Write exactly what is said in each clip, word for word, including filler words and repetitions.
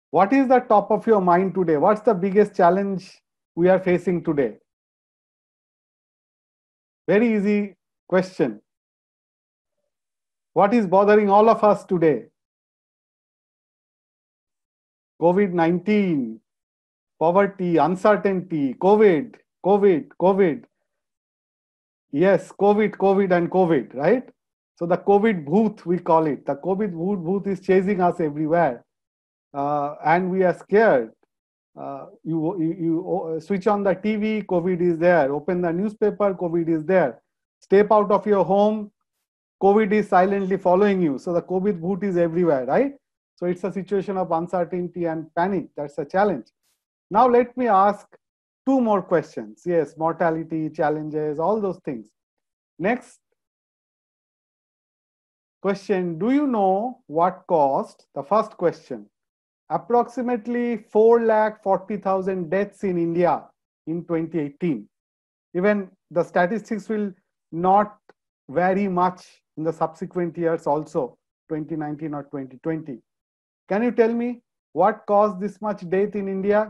What is the top of your mind today? What's the biggest challenge we are facing today? Very easy question. What is bothering all of us today? COVID nineteen, poverty, uncertainty, COVID, COVID, COVID. Yes, COVID, COVID, and COVID, right? So the COVID booth, we call it. The COVID booth, booth is chasing us everywhere. Uh, and we are scared. Uh, you, you, you switch on the T V, COVID is there. Open the newspaper, COVID is there. Step out of your home, COVID is silently following you. So the COVID boot is everywhere, right? So it's a situation of uncertainty and panic. That's a challenge. Now let me ask two more questions. Yes, mortality, challenges, all those things. Next question, do you know what caused? The first question, approximately four lakh forty thousand deaths in India in twenty eighteen. Even the statistics will not vary much in the subsequent years also, twenty nineteen or twenty twenty. Can you tell me what caused this much death in India?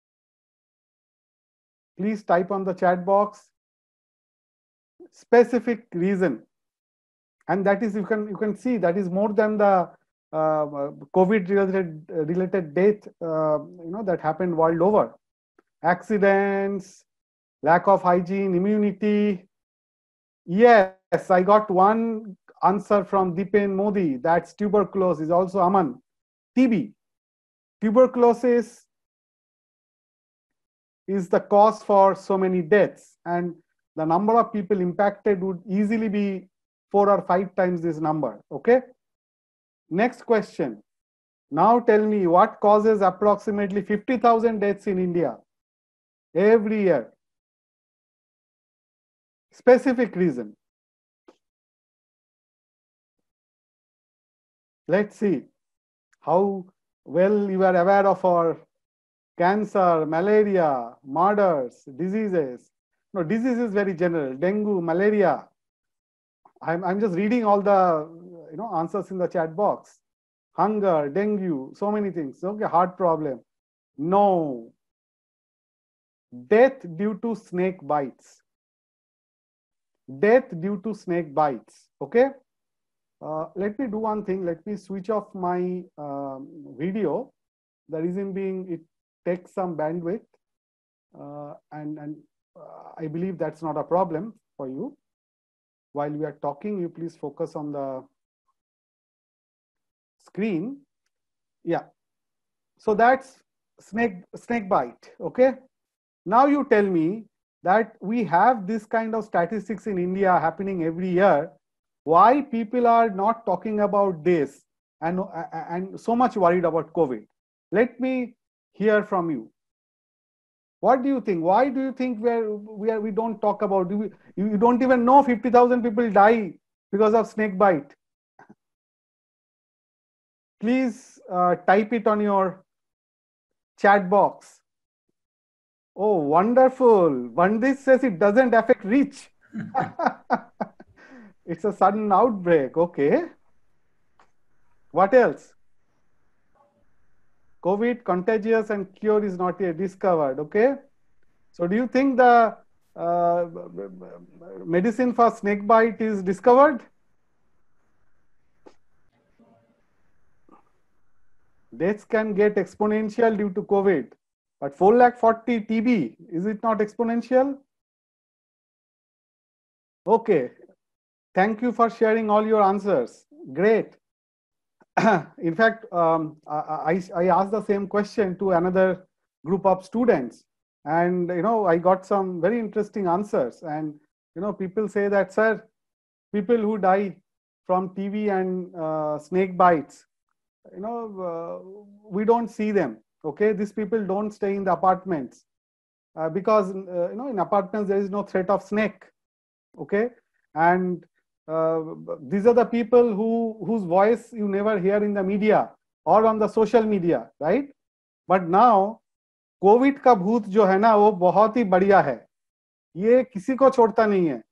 Please type on the chat box. Specific reason. And that is, you can you can see that is more than the uh, COVID related related death uh, you know that happened world over. Accidents, lack of hygiene, immunity. Yes, I got one answer from Dipen Modi. That's tuberculosis. Also Aman. T B. Tuberculosis is the cause for so many deaths, and the number of people impacted would easily be four or five times this number. Okay. Next question. Now tell me what causes approximately fifty thousand deaths in India every year. Specific reason. Let's see how well you are aware of our cancer, malaria, murders, diseases. No, disease is very general. Dengue, malaria. I'm, I'm just reading all the you know answers in the chat box. Hunger, dengue, so many things. Okay, heart problem. No. Death due to snake bites. Death due to snake bites. Okay. Uh, let me do one thing. Let me switch off my um, video. The reason being, it takes some bandwidth, uh, and and uh, I believe that's not a problem for you. While we are talking, you please focus on the screen. Yeah. So that's snake snake bite. Okay. Now you tell me that we have this kind of statistics in India happening every year. Why people are not talking about this and, and so much worried about COVID? Let me hear from you. What do you think? Why do you think we're, we are we don't talk about? Do we, you don't even know fifty thousand people die because of snake bite. Please uh, type it on your chat box. Oh, wonderful. Vandis says it doesn't affect reach. It's a sudden outbreak. Okay. What else? COVID, contagious and cure is not yet discovered. Okay. So do you think the uh, medicine for snake bite is discovered? Deaths can get exponential due to COVID. But four lakh forty T B, is it not exponential? Okay. Thank you for sharing all your answers. Great. In fact, um, I, I asked the same question to another group of students, and you know I got some very interesting answers. And you know people say that, sir, people who die from T B and uh, snake bites, you know uh, we don't see them. Okay, these people don't stay in the apartments uh, because uh, you know in apartments there is no threat of snake. Okay, and uh, these are the people who whose voice you never hear in the media or on the social media, right? But now COVID का भूत जो है ना वो बहुत ही बढ़िया है, ये किसी को छोड़ता नहीं है,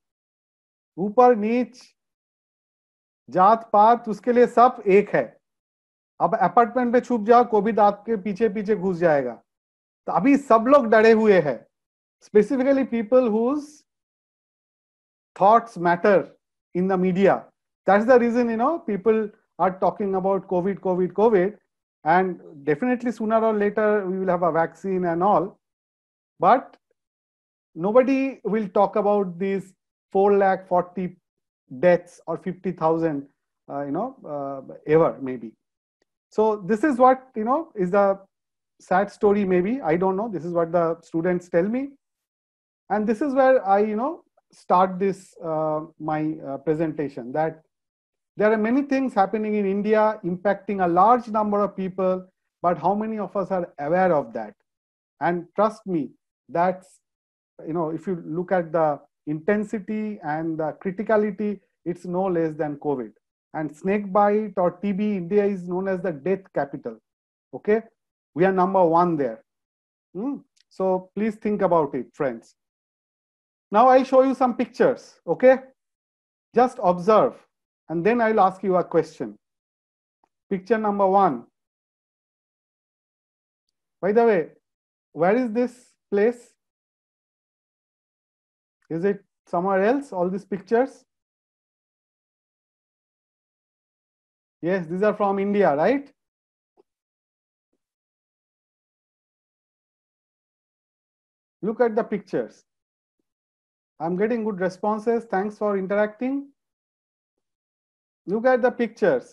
ऊपर नीच जात पात उसके लिए सब एक है. अब अपार्टमेंट में छुप जाओ, कोविड आपके पीछे पीछे घुस जाएगा। तो अभी सब लोग डरे हुए हैं, specifically people whose thoughts matter in the media. That's the reason, you know, people are talking about COVID, COVID, COVID, and definitely sooner or later we will have a vaccine and all. But nobody will talk about these four lakh forty deaths or fifty thousand, uh, you know, uh, ever maybe. So this is what, you know, is the sad story maybe. I don't know. This is what the students tell me. And this is where I, you know, start this uh, my uh, presentation, that there are many things happening in India impacting a large number of people, but how many of us are aware of that? And trust me, that's, you know, if you look at the intensity and the criticality, it's no less than COVID. And snake bite or T B, India is known as the death capital. Okay, we are number one there. Hmm? So please think about it, friends. Now I'll show you some pictures, okay? Just observe, and then I'll ask you a question. Picture number one. By the way, where is this place? Is it somewhere else, all these pictures? Yes, these are from India, right? Look at the pictures. I'm getting good responses. Thanks for interacting. Look at the pictures.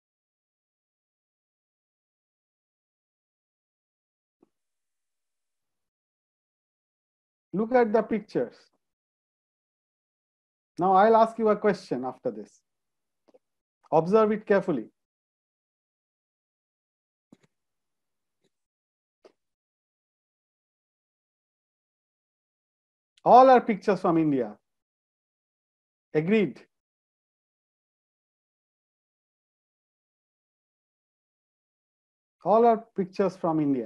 Look at the pictures. Now I'll ask you a question after this. Observe it carefully. All are pictures from India. Agreed? All are pictures from India.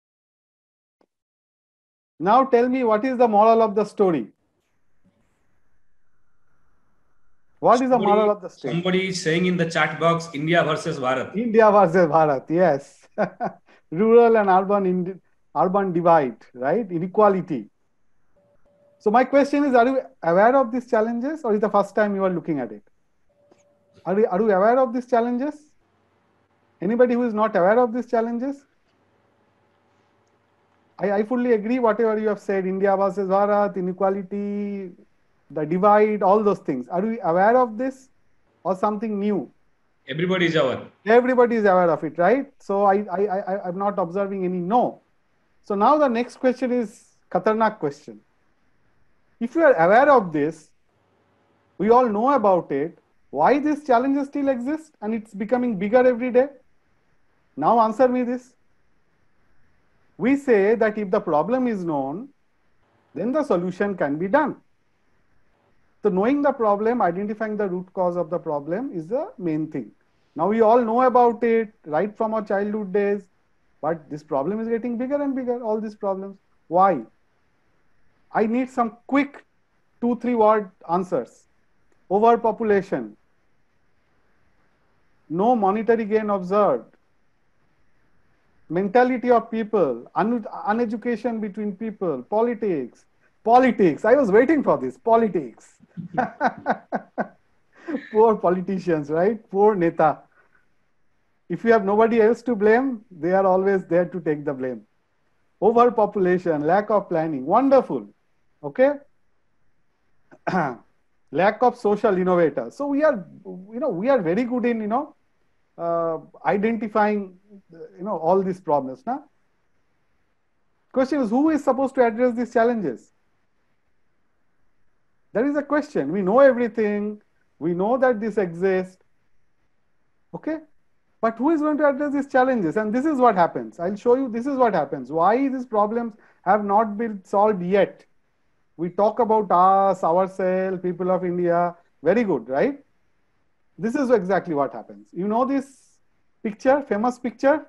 Now tell me, what is the moral of the story? What somebody, is the moral of the story? Somebody is saying in the chat box, India versus Bharat. India versus Bharat, yes. Rural and urban, urban divide, right? Inequality. So my question is, are you aware of these challenges, or is the first time you are looking at it? Are you, are you aware of these challenges? Anybody who is not aware of these challenges? I, I fully agree whatever you have said, India versus Bharat, inequality, the divide, all those things. Are we aware of this or something new? Everybody is aware. Everybody is aware of it, right? So I, I, I, I'm not observing any no. So now the next question is Khatarnak question. If you are aware of this, we all know about it, why these challenges still exist and it's becoming bigger every day? Now answer me this. We say that if the problem is known, then the solution can be done. So knowing the problem, identifying the root cause of the problem is the main thing. Now we all know about it right from our childhood days, but this problem is getting bigger and bigger, all these problems. Why? I need some quick two, three word answers. Overpopulation, no monetary gain observed, mentality of people, un uneducation between people, politics, politics. I was waiting for this, politics. Poor politicians, right? Poor neta. If you have nobody else to blame, they are always there to take the blame. Overpopulation, lack of planning, wonderful. Okay. Lack of social innovators. So we are, you know, we are very good in, you know, uh, identifying, you know, all these problems. Now, question is, who is supposed to address these challenges? That is a question. We know everything. We know that this exists. Okay. But who is going to address these challenges? And this is what happens. I'll show you this is what happens. Why these problems have not been solved yet. We talk about us, ourselves, people of India. Very good, right? This is exactly what happens. You know this picture, famous picture?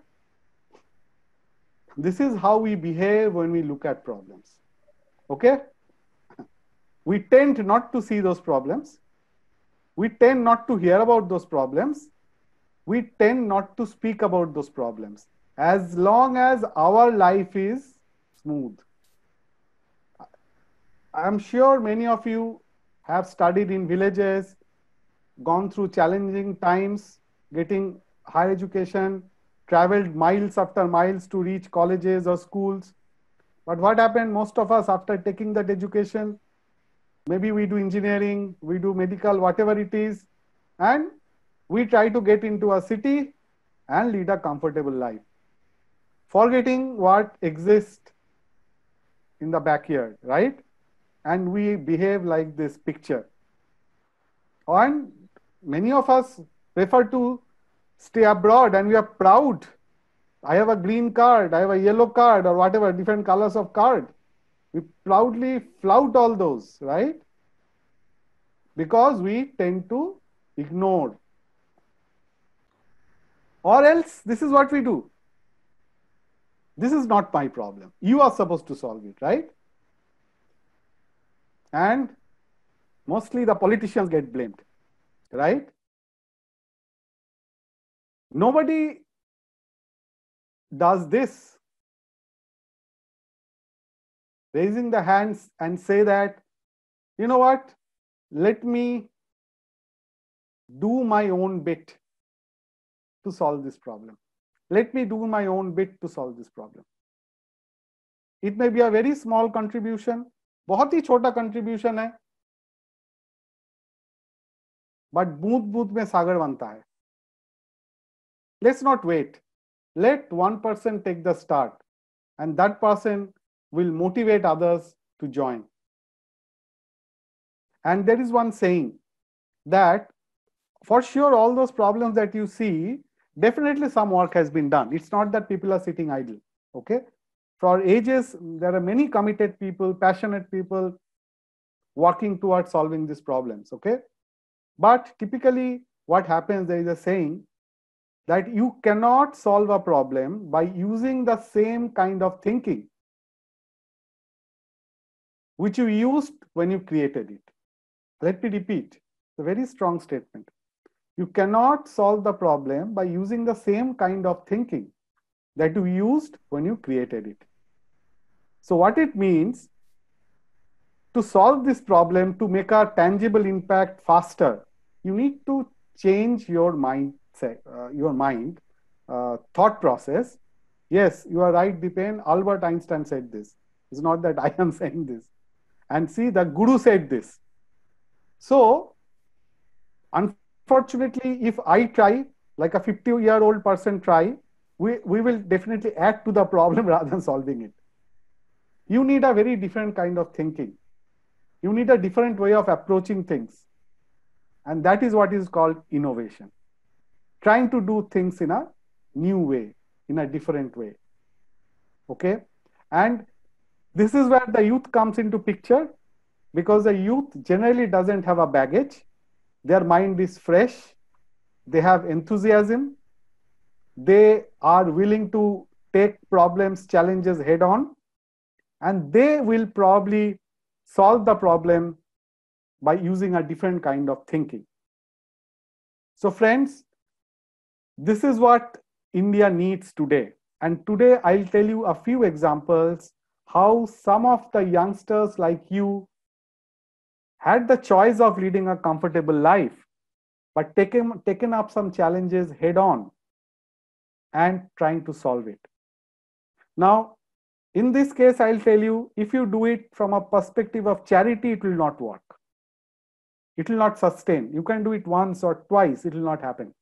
This is how we behave when we look at problems. Okay? We tend not to see those problems. We tend not to hear about those problems. we tend not to speak about those problems as long as our life is smooth. I'm sure many of you have studied in villages, gone through challenging times, getting higher education, traveled miles after miles to reach colleges or schools. But what happened, most of us, after taking that education, maybe we do engineering, we do medical, whatever it is, and we try to get into a city and lead a comfortable life, forgetting what exists in the backyard, right? And we behave like this picture. And many of us prefer to stay abroad, and we are proud. I have a green card, I have a yellow card, or whatever, different colors of card. We proudly flout all those, right? Because we tend to ignore. Or else, this is what we do. This is not my problem. You are supposed to solve it, right? And mostly the politicians get blamed, right? Nobody does this, raising the hands and say that, you know what, let me do my own bit to solve this problem. Let me do my own bit to solve this problem. It may be a very small contribution, बहुत ही छोटा contribution है, but बूंद बूंद में सागर बनता है. Let's not wait. Let one person take the start, and that person will motivate others to join. And there is one saying that for sure all those problems that you see, definitely some work has been done. It's not that people are sitting idle, okay? For ages, there are many committed people, passionate people working towards solving these problems, okay? But typically what happens, there is a saying that you cannot solve a problem by using the same kind of thinking which you used when you created it. Let me repeat, it's a very strong statement. You cannot solve the problem by using the same kind of thinking that you used when you created it. So what it means, to solve this problem, to make a tangible impact faster, you need to change your mindset, uh, your mind, uh, thought process. Yes, you are right, Dipen. Albert Einstein said this. It's not that I am saying this. And see, the guru said this. So, unfortunately, if I try, like a fifty-year-old person try, we, we will definitely add to the problem rather than solving it. You need a very different kind of thinking. You need a different way of approaching things. And that is what is called innovation. Trying to do things in a new way, in a different way. Okay? And this is where the youth comes into picture, because the youth generally doesn't have a baggage. Their mind is fresh. They have enthusiasm. They are willing to take problems, challenges head on. And they will probably solve the problem by using a different kind of thinking. So friends, this is what India needs today. And today I'll tell you a few examples how some of the youngsters like you had the choice of leading a comfortable life, but taken, taken up some challenges head on and trying to solve it. Now, in this case, I'll tell you, if you do it from a perspective of charity, it will not work. It will not sustain. You can do it once or twice, it will not happen.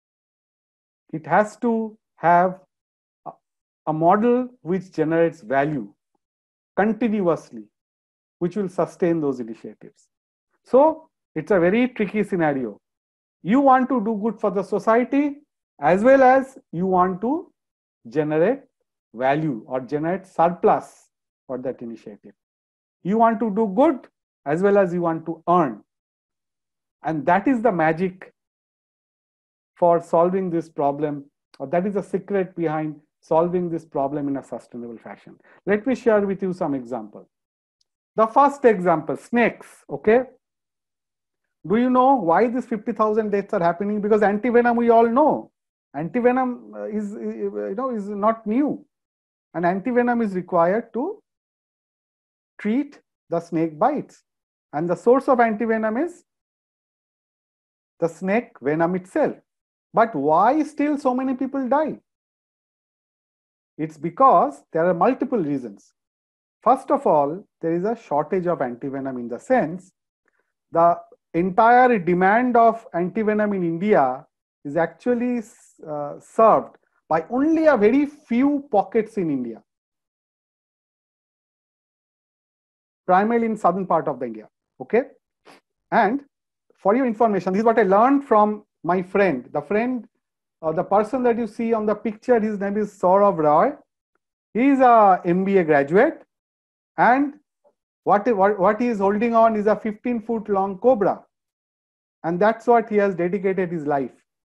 It has to have a, a model which generates value continuously, which will sustain those initiatives. So it's a very tricky scenario. You want to do good for the society as well as you want to generate value or generate surplus for that initiative. You want to do good as well as you want to earn. And that is the magic for solving this problem, or that is the secret behind solving this problem in a sustainable fashion. Let me share with you some examples. The first example, snakes, okay? Do you know why these fifty thousand deaths are happening? Because antivenom we all know. Antivenom is, you know, is not new. And antivenom is required to treat the snake bites. And the source of antivenom is the snake venom itself. But why still so many people die? It's because there are multiple reasons. First of all, there is a shortage of antivenom in the sense the entire demand of antivenom in India is actually uh, served by only a very few pockets in India, primarily in southern part of the India. Okay, and for your information, this is what I learned from my friend. The friend, uh, the person that you see on the picture, his name is Saurav Roy. He is a M B A graduate, and what, what, what he is holding on is a fifteen foot long cobra. And that's what he has dedicated his life.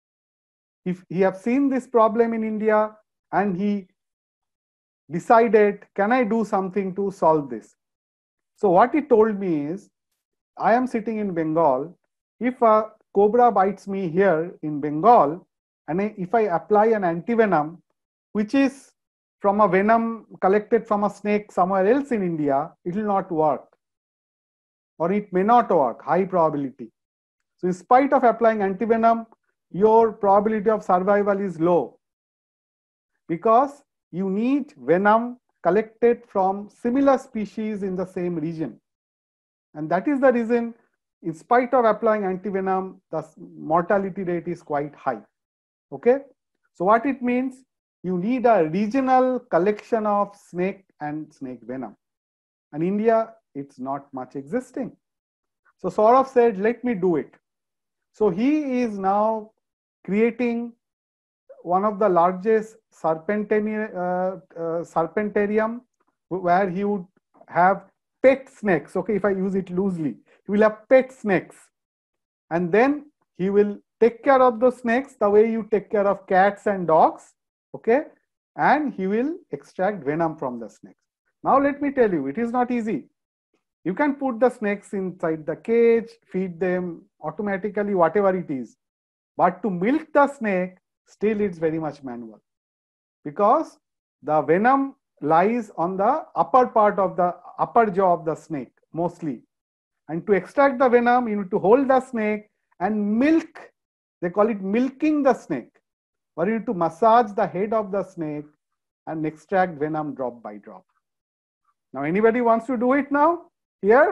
If he have seen this problem in India and he decided, can I do something to solve this? So what he told me is, I am sitting in Bengal. If a cobra bites me here in Bengal, and if I apply an antivenom, which is from a venom collected from a snake somewhere else in India, it will not work. Or it may not work, high probability. So in spite of applying antivenom, your probability of survival is low because you need venom collected from similar species in the same region. And that is the reason, in spite of applying antivenom, the mortality rate is quite high. Okay? So what it means, you need a regional collection of snake and snake venom. And India, it's not much existing. So Saurav said, let me do it. So he is now creating one of the largest serpentarium, uh, uh, serpentarium where he would have pet snakes. Okay, if I use it loosely, he will have pet snakes. And then he will take care of those snakes the way you take care of cats and dogs. Okay, and he will extract venom from the snakes. Now let me tell you, it is not easy. You can put the snakes inside the cage, feed them automatically, whatever it is. But to milk the snake, still it's very much manual. Because the venom lies on the upper part of the upper jaw of the snake, mostly. And to extract the venom, you need to hold the snake and milk. They call it milking the snake. Or you need to massage the head of the snake and extract venom drop by drop. Now, anybody wants to do it now? Here?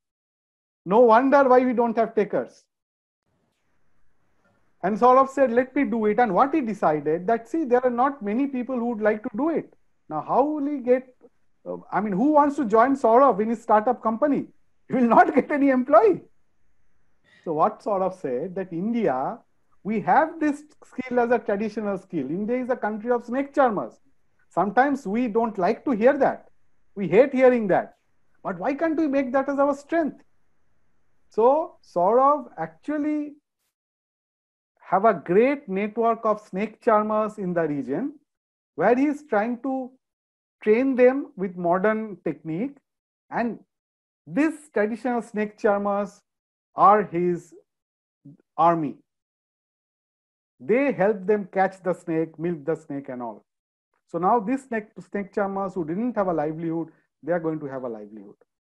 No wonder why we don't have takers. And Saurav said, let me do it. And what he decided that, see, there are not many people who would like to do it. Now, how will he get, uh, I mean, who wants to join Saurav in his startup company? He will not get any employee. So what Saurav said that India, we have this skill as a traditional skill. India is a country of snake charmers. Sometimes we don't like to hear that. We hate hearing that. But why can't we make that as our strength? So Saurav actually have a great network of snake charmers in the region where he is trying to train them with modern technique. And these traditional snake charmers are his army. They help them catch the snake, milk the snake and all. So now these snake, snake charmers who didn't have a livelihood, they are going to have a livelihood.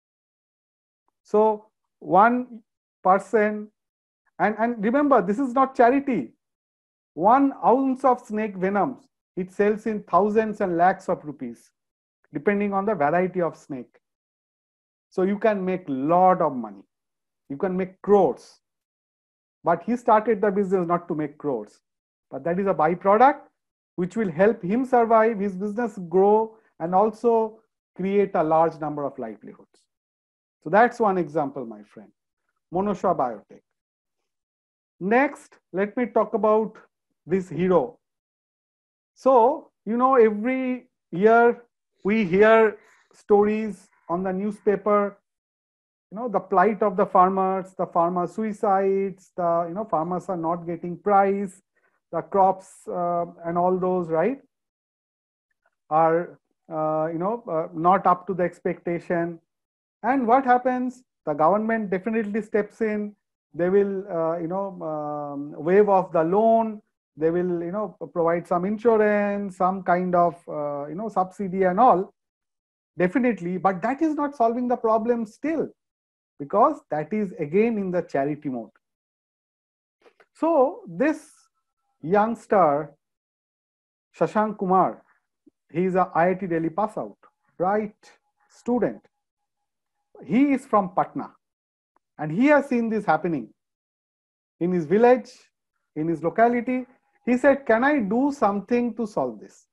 So one person, and, and remember, this is not charity. One ounce of snake venom, it sells in thousands and lakhs of rupees, depending on the variety of snake. So you can make a lot of money. You can make crores. But he started the business not to make crores. But that is a byproduct which will help him survive, his business grow, and also create a large number of livelihoods. So that's one example, my friend. Monosha Biotech. Next, let me talk about this hero. So, you know, every year we hear stories on the newspaper, you know, the plight of the farmers, the farmer suicides, the, you know, farmers are not getting price, the crops uh, and all those, right, are, uh, you know, uh, not up to the expectation. And what happens? The government definitely steps in. They will, uh, you know, um, waive off the loan. they will, you know, provide some insurance, some kind of, uh, you know, subsidy and all, definitely, but that is not solving the problem still, because that is again in the charity mode. So this youngster, Shashank Kumar, he is a I I T Delhi pass out, bright student. He is from Patna, and he has seen this happening in his village, in his locality. He said, can I do something to solve this?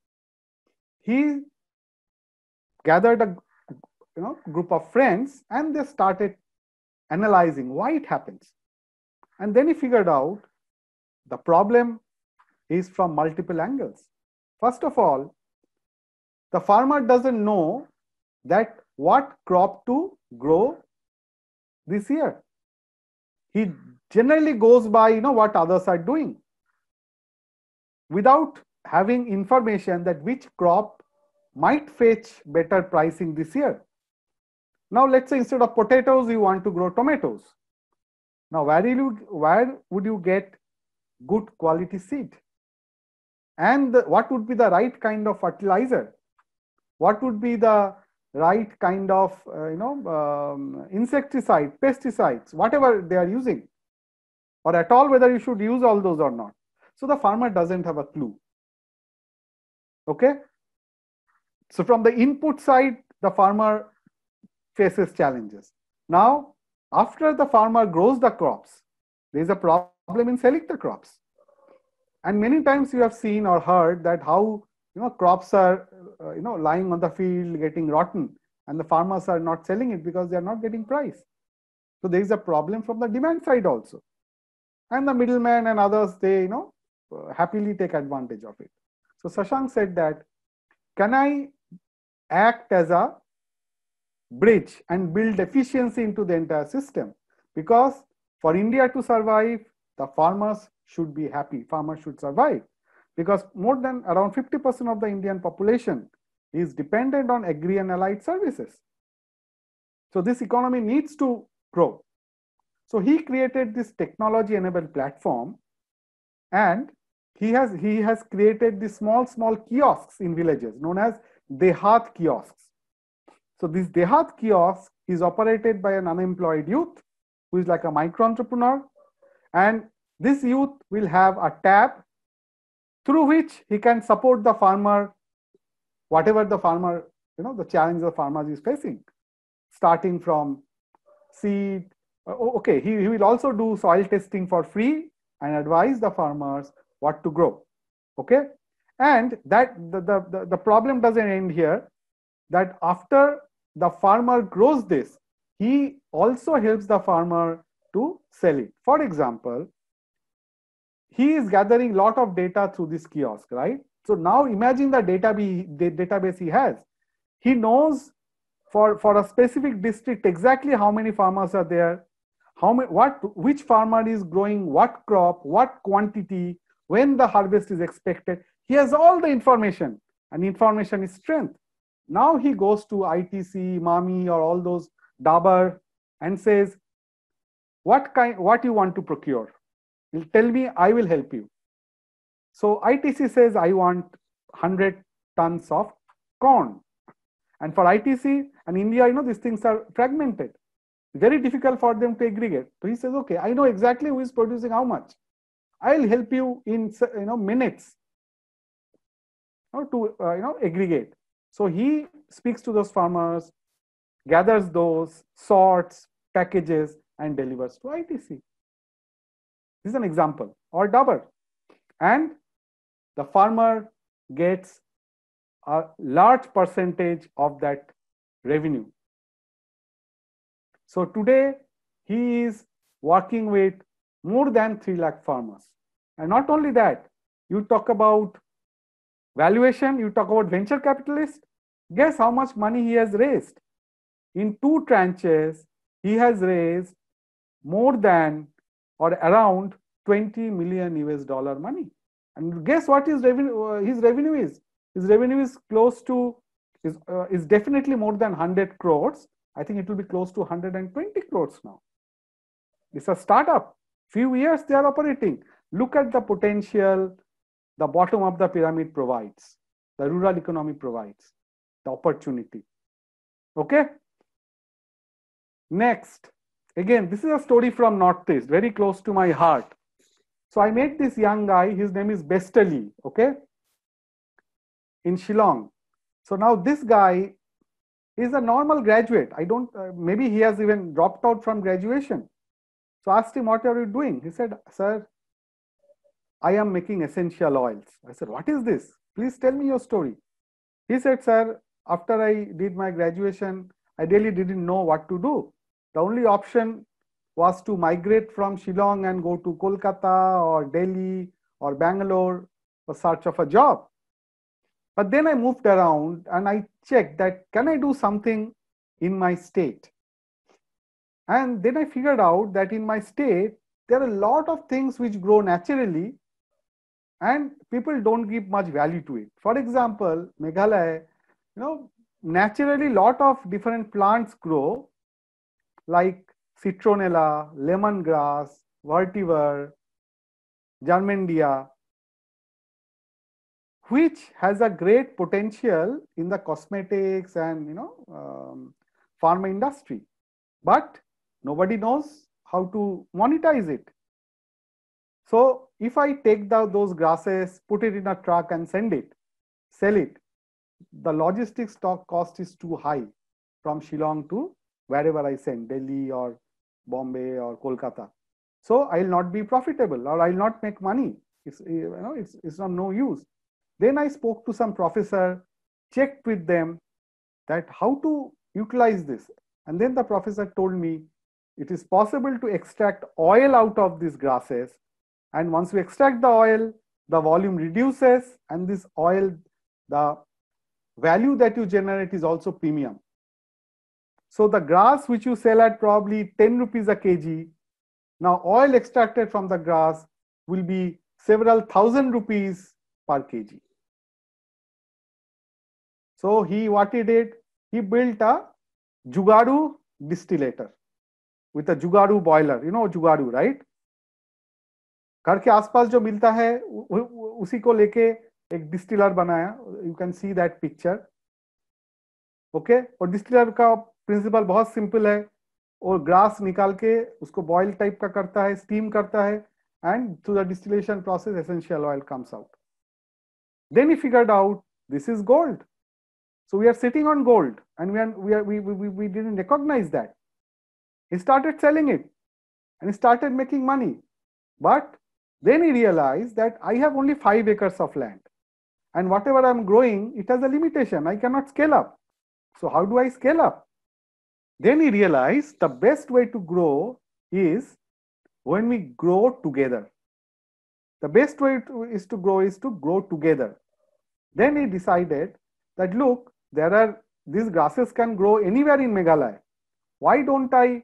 He gathered a, you know, group of friends, and they started analyzing why it happens. And then he figured out the problem is from multiple angles. First of all, the farmer doesn't know that what crop to grow this year. He generally goes by, you know, what others are doing, without having information that which crop might fetch better pricing this year. Now, let's say instead of potatoes, you want to grow tomatoes. Now, where, will you, where would you get good quality seed? And the, what would be the right kind of fertilizer? What would be the right kind of, uh, you know, um, insecticide, pesticides, whatever they are using, or at all whether you should use all those or not. So the farmer doesn't have a clue. Okay. So from the input side, the farmer faces challenges. Now, after the farmer grows the crops, there is a problem in selling the crops. And many times you have seen or heard that how, you know, crops are, uh, you know, lying on the field getting rotten, and the farmers are not selling it because they are not getting price. So there is a problem from the demand side also. And the middlemen and others, they, you know, uh, happily take advantage of it. So Shashank said that, can I act as a bridge and build efficiency into the entire system? Because for India to survive, the farmers should be happy, farmers should survive, because more than around fifty percent of the Indian population is dependent on agri and allied services. So this economy needs to grow. So he created this technology enabled platform, and he has, he has created these small, small kiosks in villages known as Dehat kiosks. So this Dehat kiosk is operated by an unemployed youth who is like a micro entrepreneur, and this youth will have a tab through which he can support the farmer, whatever the farmer, you know, the challenge the farmer is facing, starting from seed. Okay, he, he will also do soil testing for free and advise the farmers what to grow. Okay, and that the, the, the problem doesn't end here, that after the farmer grows this, he also helps the farmer to sell it. For example, he is gathering a lot of data through this kiosk, right? So now imagine the, data be, the database he has. He knows for, for a specific district exactly how many farmers are there, how many, what, which farmer is growing what crop, what quantity, when the harvest is expected. He has all the information, and information is strength. Now he goes to I T C, Mami, or all those Dabur and says, what kind, what you want to procure? He'll tell me, I will help you. So I T C says, I want one hundred tons of corn. And for I T C and India, you know, these things are fragmented. Very difficult for them to aggregate. So he says, okay, I know exactly who is producing how much. I'll help you in, you know, minutes, you know, to uh, you know, aggregate. So he speaks to those farmers, gathers those, sorts, packages, and delivers to I T C. This is an example. Or Dabur. And the farmer gets a large percentage of that revenue. So today he is working with more than three lakh farmers. And not only that, you talk about valuation, you talk about venture capitalists. Guess how much money he has raised? In two tranches, he has raised more than or around twenty million U S dollar money. And guess what his revenue, uh, his revenue is? His revenue is close to, is, uh, is definitely more than one hundred crores. I think it will be close to one hundred twenty crores now. It's a startup. Few years they are operating. Look at the potential, the bottom of the pyramid provides, the rural economy provides the opportunity. Okay. Next, again, this is a story from Northeast, very close to my heart. So I met this young guy, his name is Bestali, okay, in Shillong. So now this guy is a normal graduate. I don't, uh, maybe he has even dropped out from graduation. So I asked him, what are you doing? He said, sir, I am making essential oils. I said, what is this? Please tell me your story. He said, sir, after I did my graduation, I really didn't know what to do. The only option was to migrate from Shillong and go to Kolkata or Delhi or Bangalore for search of a job. But then I moved around and I checked that, can I do something in my state? And then I figured out that in my state, there are a lot of things which grow naturally and people don't give much value to it. For example, Meghalaya, you know, naturally a lot of different plants grow like citronella, lemongrass, vetiver, germandia, which has a great potential in the cosmetics and, you know, um, pharma industry. But nobody knows how to monetize it. So if I take the, those grasses, put it in a truck and send it, sell it, the logistics stock cost is too high from Shillong to wherever I send, Delhi or Bombay or Kolkata. So I'll not be profitable or I'll not make money. It's, you know, it's, it's of no use. Then I spoke to some professor, checked with them that how to utilize this. And then the professor told me it is possible to extract oil out of these grasses. And once you extract the oil, the volume reduces and this oil, the value that you generate is also premium. So the grass which you sell at probably ten rupees a kg, now oil extracted from the grass will be several thousand rupees per kg. So he, what he did, he built a Jugaadu distillator with a Jugaadu boiler. You know Jugaadu, right? घर के आसपास जो मिलता है उसी को लेके एक डिस्टिलर बनाया. You can see that picture. Okay, और डिस्टिलर का प्रिंसिपल बहुत सिंपल है. और ग्रास निकाल के उसको बॉयल टाइप का करता है, स्टीम करता है, and through the distillation process essential oil comes out. Then he figured out this is gold. So we are sitting on gold, and we are we are we we, we didn't recognize that. He started selling it, and he started making money. But then he realized that I have only five acres of land, and whatever I'm growing, it has a limitation. I cannot scale up. So how do I scale up? Then he realized the best way to grow is when we grow together. The best way to, is to grow is to grow together. Then he decided that look, there are these grasses can grow anywhere in Meghalaya. Why don't I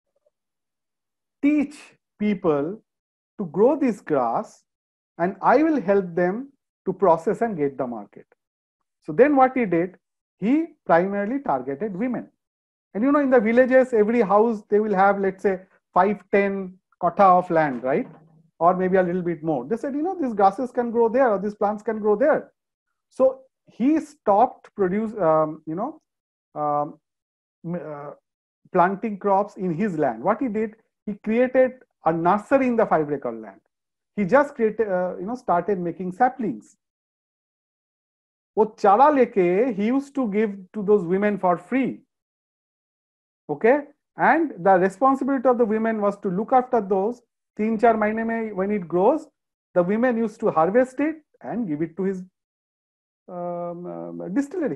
teach people to grow this grass, and I will help them to process and get the market. So then what he did, he primarily targeted women. And you know, in the villages, every house, they will have, let's say, five, ten kotha of land, right? Or maybe a little bit more. They said, you know, these grasses can grow there, or these plants can grow there. So he stopped produce, um, you know, um, uh, planting crops in his land. What he did, he created a nursery in the five acre land. He just created, uh, you know, started making saplings. वो चारा लेके he used to give to those women for free. Okay, and the responsibility of the women was to look after those. तीन चार महीने में when it grows, the women used to harvest it and give it to his Um, uh, distillery.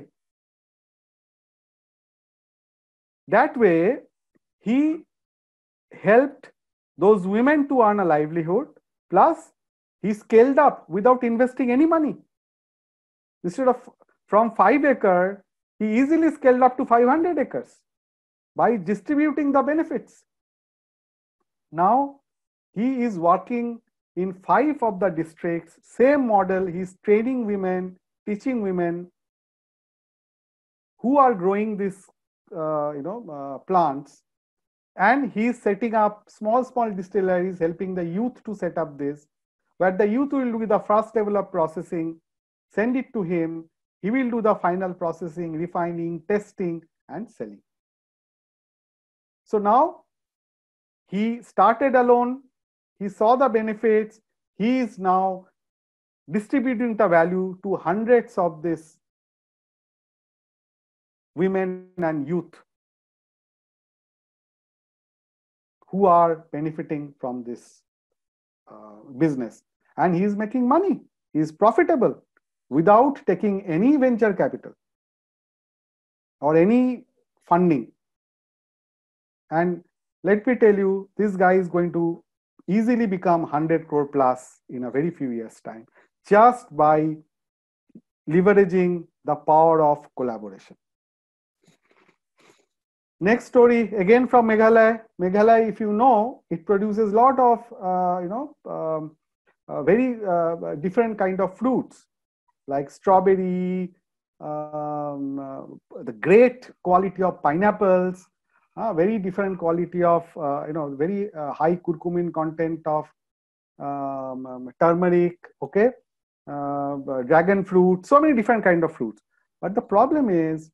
That way, he helped those women to earn a livelihood, plus he scaled up without investing any money. Instead of from five acre, he easily scaled up to five hundred acres by distributing the benefits. Now, he is working in five of the districts, same model. He's training women, teaching women who are growing these uh, you know uh, plants, and he's setting up small small distilleries, helping the youth to set up this. where the youth will do the first level of processing, send it to him, he will do the final processing, refining, testing, and selling. So now he started alone, he saw the benefits, he is now distributing the value to hundreds of these women and youth who are benefiting from this uh, business. And he is making money, he is profitable without taking any venture capital or any funding. And let me tell you, this guy is going to easily become one hundred crore plus in a very few years' time, just by leveraging the power of collaboration. Next story, again from Meghalaya. Meghalaya, if you know, it produces a lot of, uh, you know, um, uh, very uh, different kind of fruits, like strawberry, um, uh, the great quality of pineapples, uh, very different quality of, uh, you know, very uh, high curcumin content of um, um, turmeric, okay, uh, dragon fruit, so many different kind of fruits. But the problem is,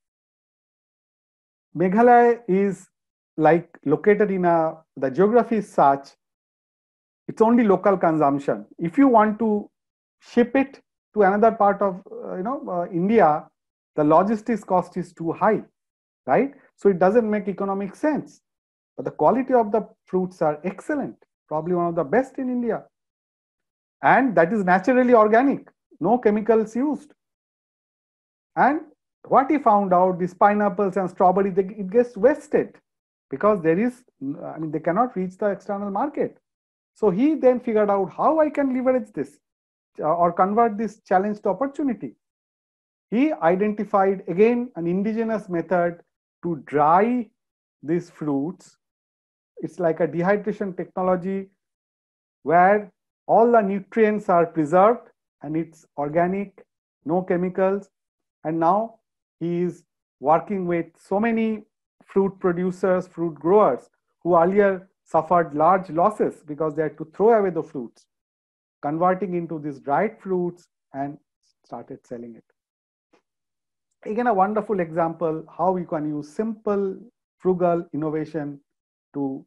Meghalaya is like located in a, the geography is such, it's only local consumption. If you want to ship it to another part of, uh, you know, uh, India, the logistics cost is too high, right? So it doesn't make economic sense. But the quality of the fruits are excellent, probably one of the best in India. And that is naturally organic, no chemicals used. And what he found out, these pineapples and strawberry, they, it gets wasted because there is, I mean, they cannot reach the external market. So he then figured out how I can leverage this or convert this challenge to opportunity. He identified again an indigenous method to dry these fruits. It's like a dehydration technology where all the nutrients are preserved and it's organic, no chemicals. And now he is working with so many fruit producers, fruit growers who earlier suffered large losses because they had to throw away the fruits, converting into these dried fruits and started selling it. Again, a wonderful example how we can use simple, frugal innovation to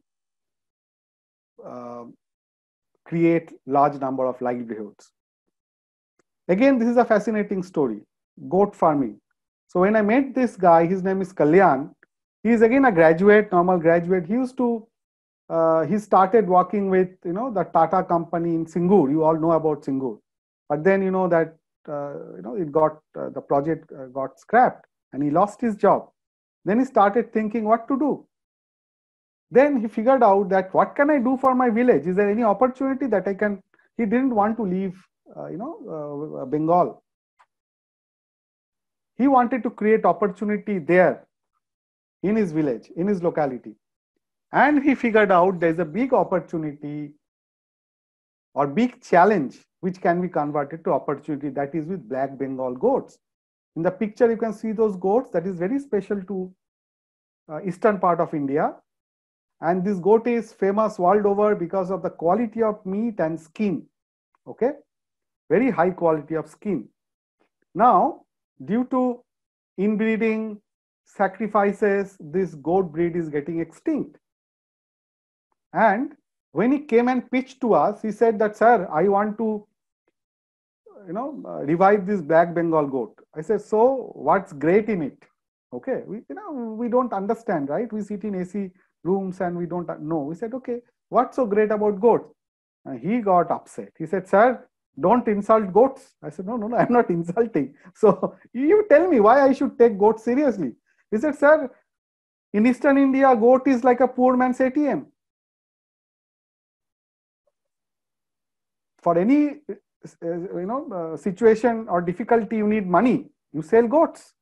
uh, create large number of livelihoods. Again, this is a fascinating story, goat farming. So when I met this guy, his name is Kalyan. He is again a graduate, normal graduate. He used to, uh, he started working with, you know, the Tata company in Singur. You all know about Singur. But then, you know, that, uh, you know, it got, uh, the project uh, got scrapped and he lost his job. Then he started thinking what to do. Then he figured out that what can I do for my village? Is there any opportunity that I can, he didn't want to leave, uh, you know, uh, Bengal. He wanted to create opportunity there in his village, in his locality. And he figured out there's a big opportunity or big challenge which can be converted to opportunity, that is with Black Bengal goats. In the picture, you can see those goats that is very special to uh, eastern part of India. And this goat is famous world over because of the quality of meat and skin. Okay, very high quality of skin. Now, due to inbreeding, sacrifices, this goat breed is getting extinct. And when he came and pitched to us, he said that, sir, I want to, you know, uh, revive this Black Bengal goat. I said, so what's great in it? Okay, we, you know, we don't understand, right? We sit in A C rooms and we don't know. We said, okay, what's so great about goats? And he got upset. He said, sir, don't insult goats. I said, no, no, no, I'm not insulting. So you tell me why I should take goats seriously. He said, sir, in Eastern India, goat is like a poor man's A T M. For any uh, you know, uh, situation or difficulty, you need money. You sell goats.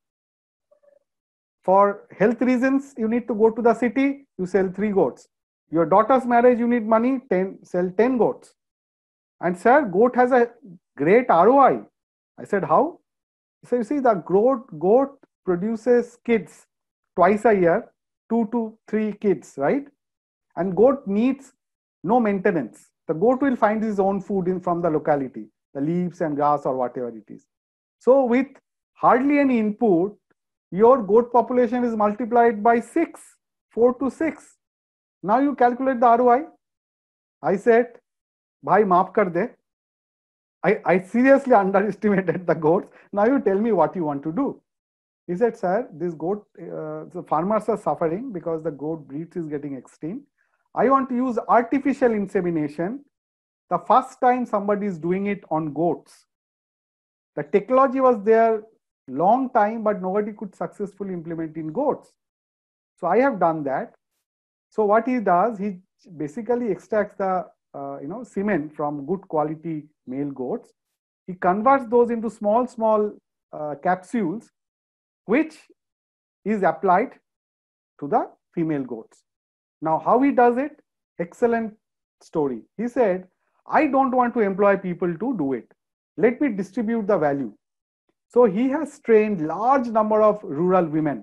For health reasons, you need to go to the city, you sell three goats. Your daughter's marriage, you need money, ten, sell ten goats. And sir, goat has a great R O I. I said, how? So you see, the goat, goat produces kids twice a year, two to three kids, right? And goat needs no maintenance. The goat will find his own food in from the locality, the leaves and grass or whatever it is. So with hardly any input, your goat population is multiplied by six, four to six. Now you calculate the R O I. I said, bhai maaf kar de. I, I seriously underestimated the goats. Now you tell me what you want to do. He said, sir, this goat, uh, the farmers are suffering because the goat breeds is getting extinct. I want to use artificial insemination. The first time somebody is doing it on goats. The technology was there long time, but nobody could successfully implement in goats. So I have done that. So what he does, he basically extracts the uh, you know semen from good quality male goats. He converts those into small, small uh, capsules, which is applied to the female goats. Now, how he does it? Excellent story. He said, I don't want to employ people to do it. Let me distribute the value. So he has trained large number of rural women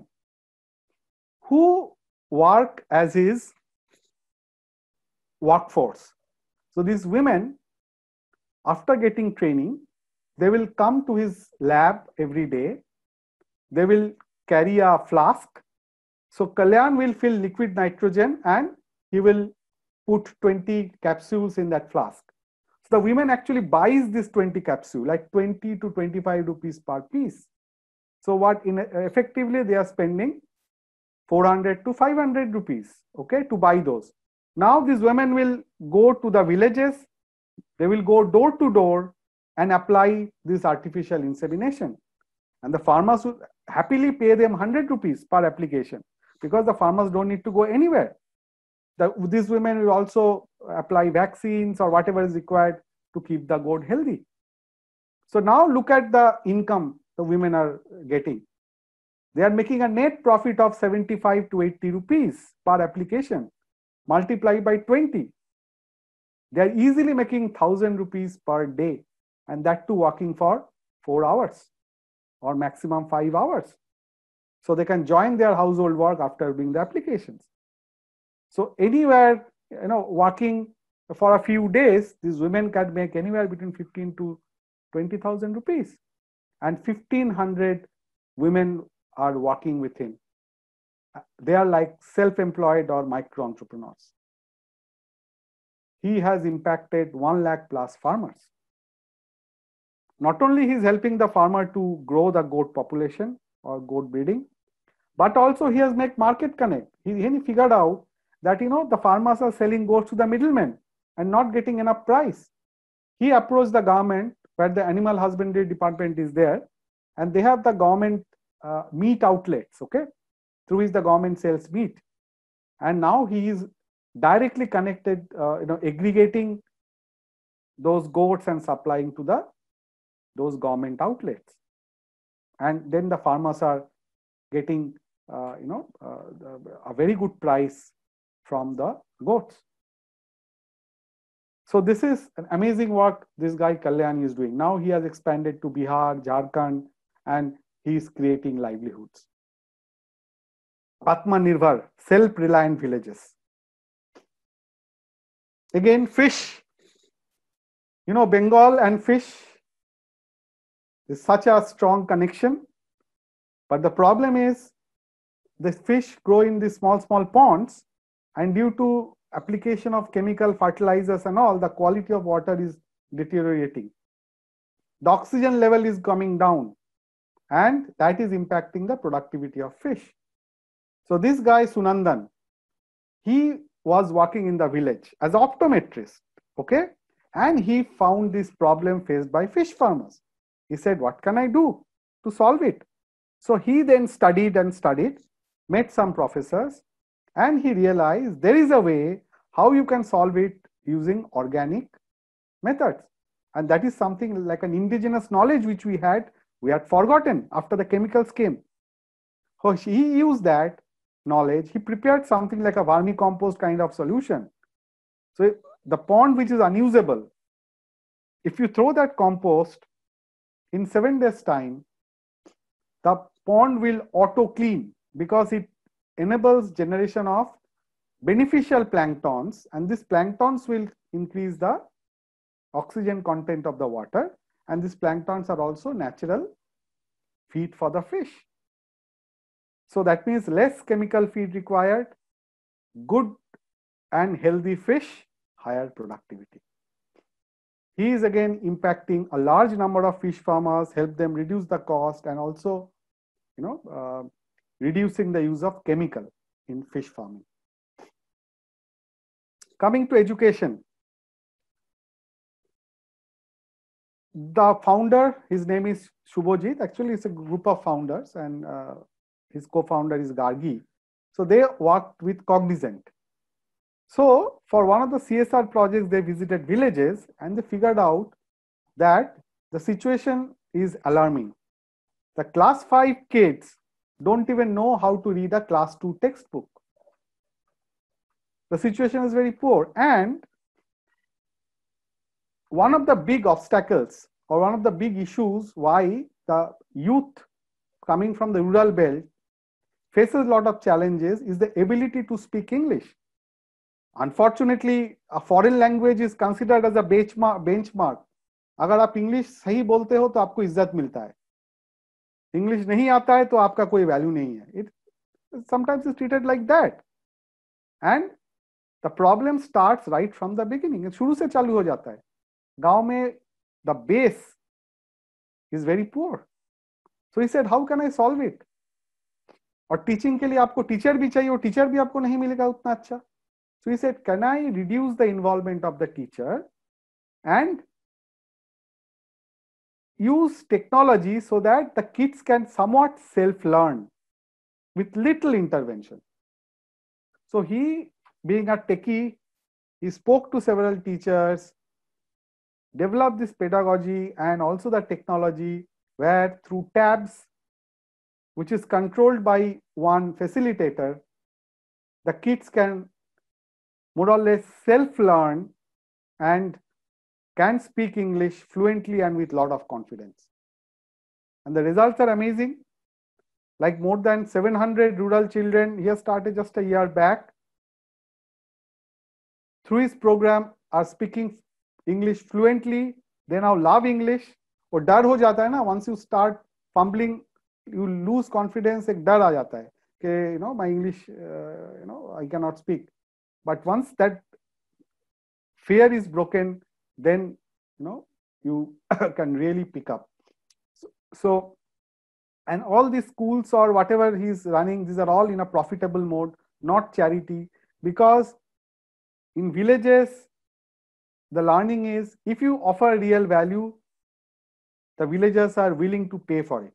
who work as his workforce. So these women, after getting training, they will come to his lab every day. They will carry a flask. So Kalyan will fill liquid nitrogen and he will put twenty capsules in that flask. So the women actually buys this twenty capsule, like twenty to twenty-five rupees per piece. So what in effectively they are spending four hundred to five hundred rupees, okay, to buy those. Now these women will go to the villages, they will go door to door and apply this artificial insemination. And the farmers will happily pay them one hundred rupees per application because the farmers don't need to go anywhere. The, these women will also apply vaccines or whatever is required to keep the goat healthy. So now look at the income the women are getting. They are making a net profit of seventy-five to eighty rupees per application, multiplied by twenty. They are easily making one thousand rupees per day, and that too working for four hours or maximum five hours. So they can join their household work after doing the applications. So anywhere, you know, working for a few days, these women can make anywhere between fifteen to twenty thousand rupees, and fifteen hundred women are working with him. They are like self-employed or micro entrepreneurs. He has impacted one lakh plus farmers. Not only he is helping the farmer to grow the goat population or goat breeding, but also he has made market connect. He, he figured out that, you know, the farmers are selling goats to the middlemen and not getting enough price. He approached the government where the animal husbandry department is there, and they have the government uh, meat outlets, okay, through which the government sells meat. And now he is directly connected, uh, you know, aggregating those goats and supplying to the those government outlets. And then the farmers are getting, uh, you know, uh, a very good price from the goats. So this is an amazing work this guy Kalyan is doing. Now he has expanded to Bihar, Jharkhand, and he is creating livelihoods. Atmanirbhar, self-reliant villages. Again, fish. You know, Bengal and fish is such a strong connection. But the problem is the fish grow in these small, small ponds, and due to application of chemical fertilizers and all, the quality of water is deteriorating. The oxygen level is coming down, and that is impacting the productivity of fish. So this guy Sunandan, he was working in the village as an optometrist, okay? And he found this problem faced by fish farmers. He said, what can I do to solve it? So he then studied and studied, met some professors, and he realized there is a way how you can solve it using organic methods. And that is something like an indigenous knowledge which we had, we had forgotten after the chemicals came. So he used that knowledge, he prepared something like a vermicompost kind of solution. So the pond which is unusable, if you throw that compost, in seven days time, the pond will auto clean because it enables generation of beneficial planktons, and these planktons will increase the oxygen content of the water, and these planktons are also natural feed for the fish. So that means less chemical feed required, good and healthy fish, higher productivity. He is again impacting a large number of fish farmers, help them reduce the cost, and also, you know, uh, reducing the use of chemical in fish farming. Coming to education, the founder, his name is Shubhojit. Actually, it's a group of founders, and uh, his co-founder is Gargi. So they worked with Cognizant. So for one of the C S R projects, they visited villages and they figured out that the situation is alarming. The class five kids don't even know how to read a class two textbook. The situation is very poor. And one of the big obstacles or one of the big issues why the youth coming from the rural belt faces a lot of challenges is the ability to speak English. Unfortunately, a foreign language is considered as a benchmark. benchmark. अगर आप English सही बोलते हो तो आपको इज्जत मिलता है, इंग्लिश नहीं आता है तो आपका कोई वैल्यू नहीं है. It sometimes is treated like that, and the problem starts right from the beginning. शुरू से चालू हो जाता है. गांव में the base is very poor. So he said, how can I solve it? और टीचिंग के लिए आपको टीचर भी चाहिए, और टीचर भी आपको नहीं मिलेगा उतना अच्छा. So he said, can I reduce the involvement of the teacher and use technology so that the kids can somewhat self-learn with little intervention? So he, being a techie, he spoke to several teachers, developed this pedagogy and also the technology where through tabs, which is controlled by one facilitator, the kids can more or less self-learn and can speak English fluently and with a lot of confidence. And the results are amazing. Like more than seven hundred rural children here started just a year back. Through his program are speaking English fluently. They now love English. और डर हो जाता है ना, once you start fumbling, you lose confidence. एक डर आ जाता है कि you know my English, uh, you know I cannot speak. But once that fear is broken, then you know you can really pick up. So, so, and all these schools or whatever he's running, these are all in a profitable mode, not charity, because in villages, the learning is if you offer real value, the villagers are willing to pay for it.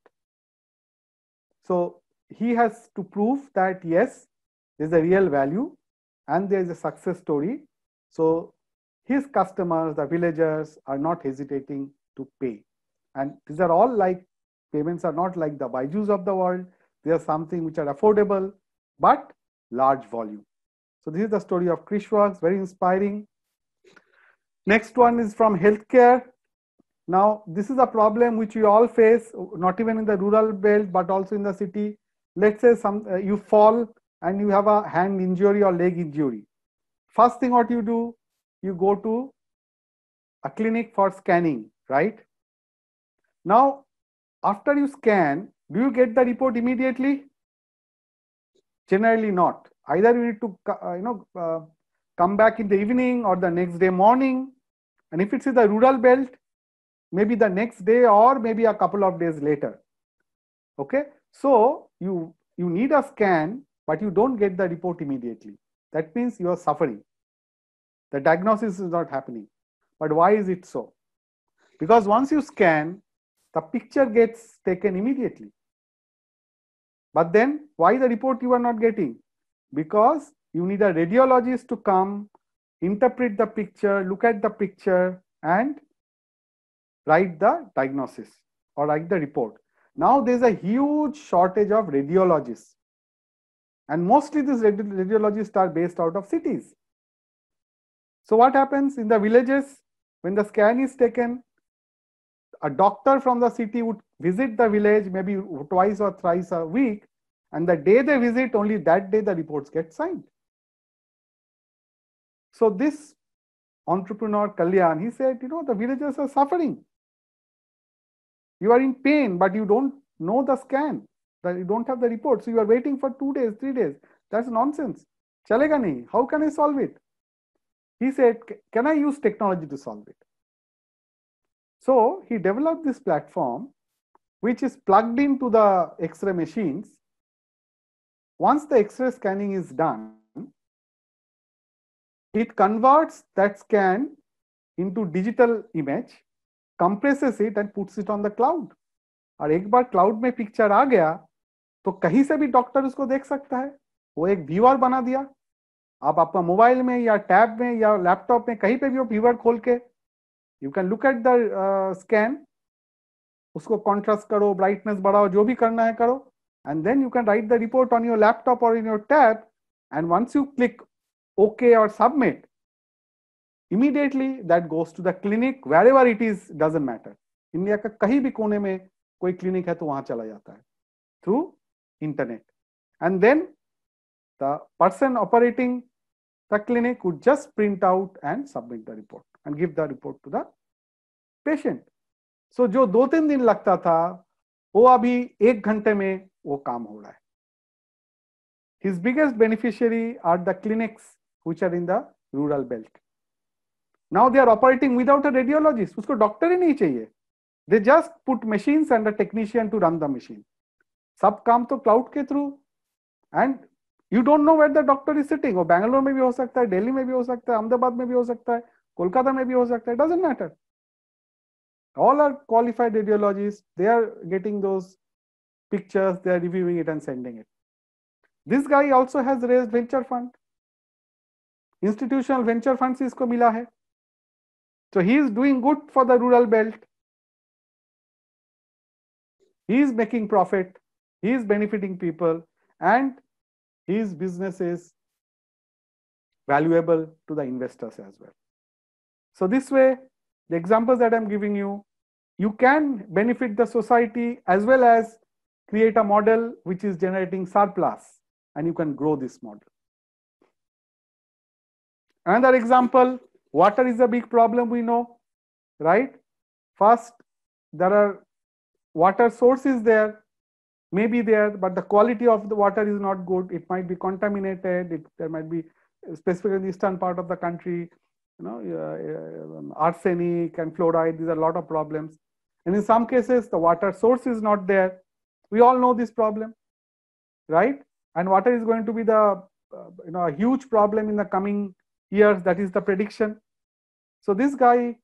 So he has to prove that yes, there's a real value and there is a success story. So his customers, the villagers, are not hesitating to pay. And these are all like, payments are not like the Byju's of the world. They are something which are affordable, but large volume. So this is the story of Krishworks, very inspiring. Next one is from healthcare. Now, this is a problem which we all face, not even in the rural belt, but also in the city. Let's say some uh, you fall and you have a hand injury or leg injury. First thing what you do, you go to a clinic for scanning, right? Now, after you scan, do you get the report immediately? Generally not. Either you need to uh, you know uh, come back in the evening or the next day morning. And if it's in the rural belt, maybe the next day or maybe a couple of days later. Okay, so you you need a scan, but you don't get the report immediately. That means you are suffering. The diagnosis is not happening. But why is it so? Because once you scan, the picture gets taken immediately. But then why the report you are not getting? Because you need a radiologist to come, interpret the picture, look at the picture, and write the diagnosis or write the report. Now there's a huge shortage of radiologists. And mostly these radiologists are based out of cities. So what happens in the villages? When the scan is taken, a doctor from the city would visit the village maybe twice or thrice a week. And the day they visit, only that day the reports get signed. So this entrepreneur, Kalyan, he said, you know, the villagers are suffering. You are in pain, but you don't know the scan, that you don't have the report. So you are waiting for two days, three days. That's nonsense. Chalega nahi. How can I solve it? He said, can I use technology to solve it? So he developed this platform, which is plugged into the X-ray machines. Once the X-ray scanning is done, it converts that scan into digital image, compresses it and puts it on the cloud. और एक बार cloud में picture आ गया तो कहीं से भी doctor उसको देख सकता है. वो एक व्यूअर बना दिया. आप आपका मोबाइल में या टैब में या लैपटॉप में कहीं पे भी वो व्यूअर खोल के you can look at the scan, उसको कॉन्ट्रास्ट करो, ब्राइटनेस बढ़ाओ, जो भी करना है करो, and then you can write the report on your laptop or in your tab, and once you click OK or submit, immediately that goes to the clinic wherever it is, doesn't matter. India का कहीं भी कोने में कोई clinic है तो वहां चला जाता है through internet, and then the person operating the clinic would just print out and submit the report and give the report to the patient. So जो दो तीन दिन लगता था वो अभी एक घंटे में वो काम हो रहा है. His biggest beneficiary are the clinics which are in the rural belt. Now they are operating without a radiologist. उसको डॉक्टर ही नहीं चाहिए. They just put machines and a technician to run the machine. सब काम तो cloud के through, and you don't know where the doctor is sitting. वो बैंगलोर में भी हो सकता है, दिल्ली में भी हो सकता है, अहमदाबाद में भी हो सकता है, कोलकाता में भी हो सकता है. It doesn't matter. All are qualified radiologists. They are getting those pictures, they are reviewing it and sending it. This guy also has raised venture fund. Institutional venture funds isko mila hai. So he is doing good for the rural belt. He is making profit. He is benefiting people, and his business is valuable to the investors as well. So this way, the examples that I'm giving you, you can benefit the society as well as create a model which is generating surplus, and you can grow this model. Another example, water is a big problem, we know, right? First, there are water sources there, maybe there, but the quality of the water is not good. It might be contaminated. It, there might be, specifically in the eastern part of the country, you know, uh, uh, arsenic and fluoride. These are a lot of problems. And in some cases, the water source is not there. We all know this problem, right? And water is going to be the, uh, you know, a huge problem in the coming years. That is the prediction. So this guy,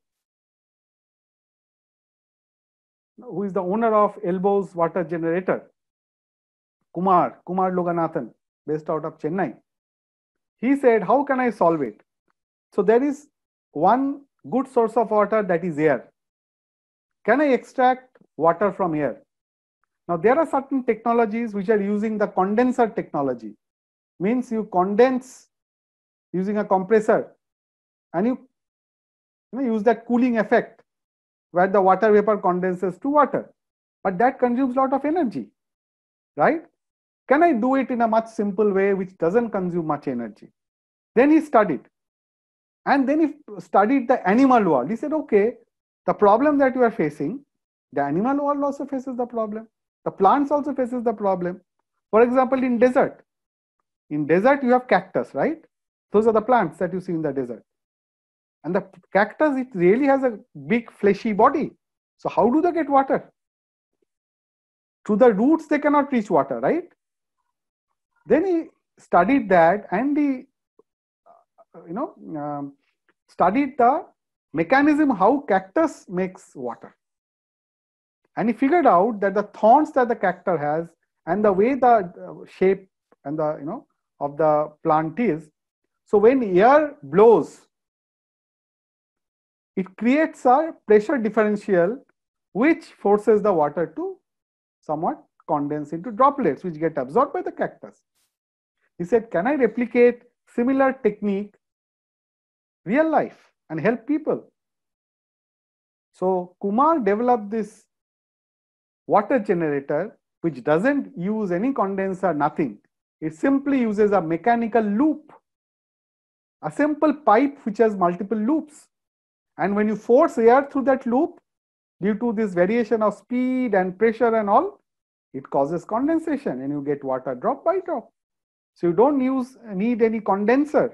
who is the owner of Elbows water generator, Kumar, Kumar Loganathan, based out of Chennai, he said, how can I solve it? So there is one good source of water, that is air. Can I extract water from air? Now there are certain technologies which are using the condenser technology. Means you condense using a compressor, and you, you know, use that cooling effect where the water vapor condenses to water. But that consumes a lot of energy, right? Can I do it in a much simple way which doesn't consume much energy? Then he studied. And then he studied the animal world. He said, okay, the problem that you are facing, the animal world also faces the problem. The plants also faces the problem. For example, in desert, in desert you have cactus, right? Those are the plants that you see in the desert. And the cactus, it really has a big fleshy body. So how do they get water? Through the roots, they cannot reach water, right? Then he studied that, and he, you know, um, studied the mechanism how cactus makes water. And he figured out that the thorns that the cactus has and the way the shape and the, you know, of the plant is, so when air blows, it creates a pressure differential which forces the water to somewhat condense into droplets which get absorbed by the cactus. He said, can I replicate similar technique real life and help people? So Kumar developed this water generator which doesn't use any condenser, nothing. It simply uses a mechanical loop A simple pipe which has multiple loops. And when you force air through that loop, due to this variation of speed and pressure and all, it causes condensation and you get water drop by drop. So you don't use need any condenser.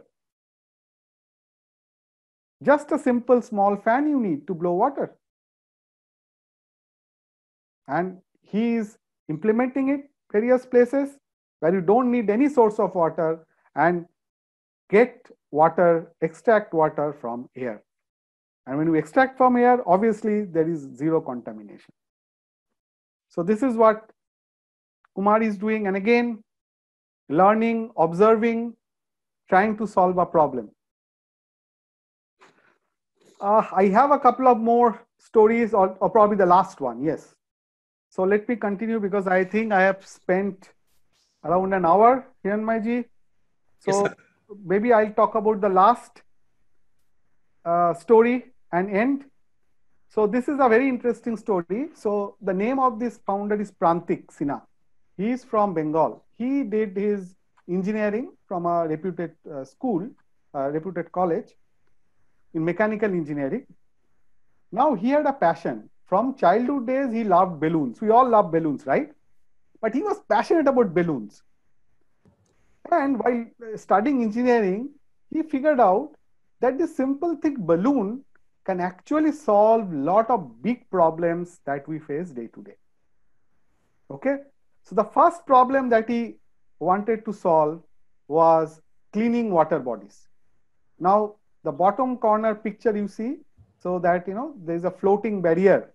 Just a simple small fan you need to blow water. And he is implementing it various places where you don't need any source of water and get water, extract water from air. And when you extract from air, obviously there is zero contamination. So this is what Kumar is doing. And again, learning, observing, trying to solve a problem. Uh, I have a couple of more stories, or, or probably the last one. Yes. So let me continue because I think I have spent around an hour, Hiranmayji. So Yes, maybe I'll talk about the last uh, story and end. So this is a very interesting story. So the name of this founder is Prantik Sinha. He is from Bengal. He did his engineering from a reputed uh, school, a reputed college in mechanical engineering. Now he had a passion. From childhood days, he loved balloons. We all love balloons, right? But he was passionate about balloons. And while studying engineering, he figured out that this simple thick balloon can actually solve a lot of big problems that we face day to day. Okay? So the first problem that he wanted to solve was cleaning water bodies. Now, the bottom corner picture you see, so that, you know, there is a floating barrier.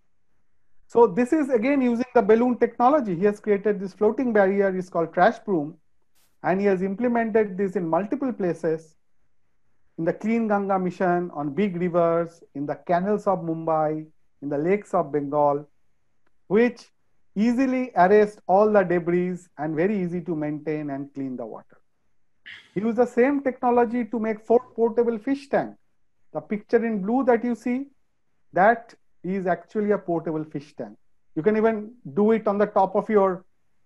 So this is again using the balloon technology. He has created this floating barrier, it's called Trash Broom, and he has implemented this in multiple places, in the Clean Ganga mission, on big rivers, in the canals of Mumbai, in the lakes of Bengal, which easily arrest all the debris and very easy to maintain and clean the water. He used the same technology to make four portable fish tank. The picture in blue that you see, that is actually a portable fish tank. You can even do it on the top of your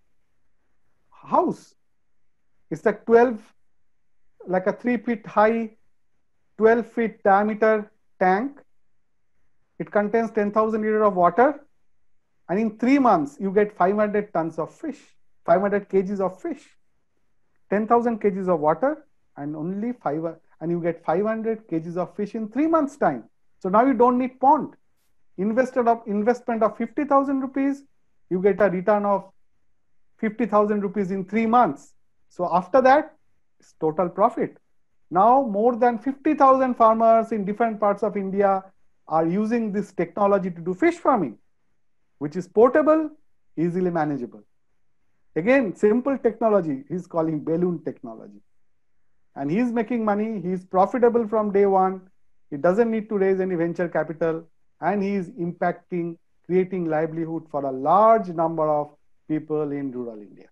house. It's like twelve, like a three feet high, twelve feet diameter tank. It contains ten thousand liters of water. And in three months, you get five hundred tons of fish, five hundred kgs of fish, ten thousand kgs of water, and only five, and you get five hundred kgs of fish in three months time. So now you don't need pond. Invested of investment of fifty thousand rupees, you get a return of fifty thousand rupees in three months. So after that, it's total profit. Now more than fifty thousand farmers in different parts of India are using this technology to do fish farming, which is portable, easily manageable. Again, simple technology, he's calling balloon technology. And he's making money, he's profitable from day one, he doesn't need to raise any venture capital, and he is impacting, creating livelihood for a large number of people in rural India.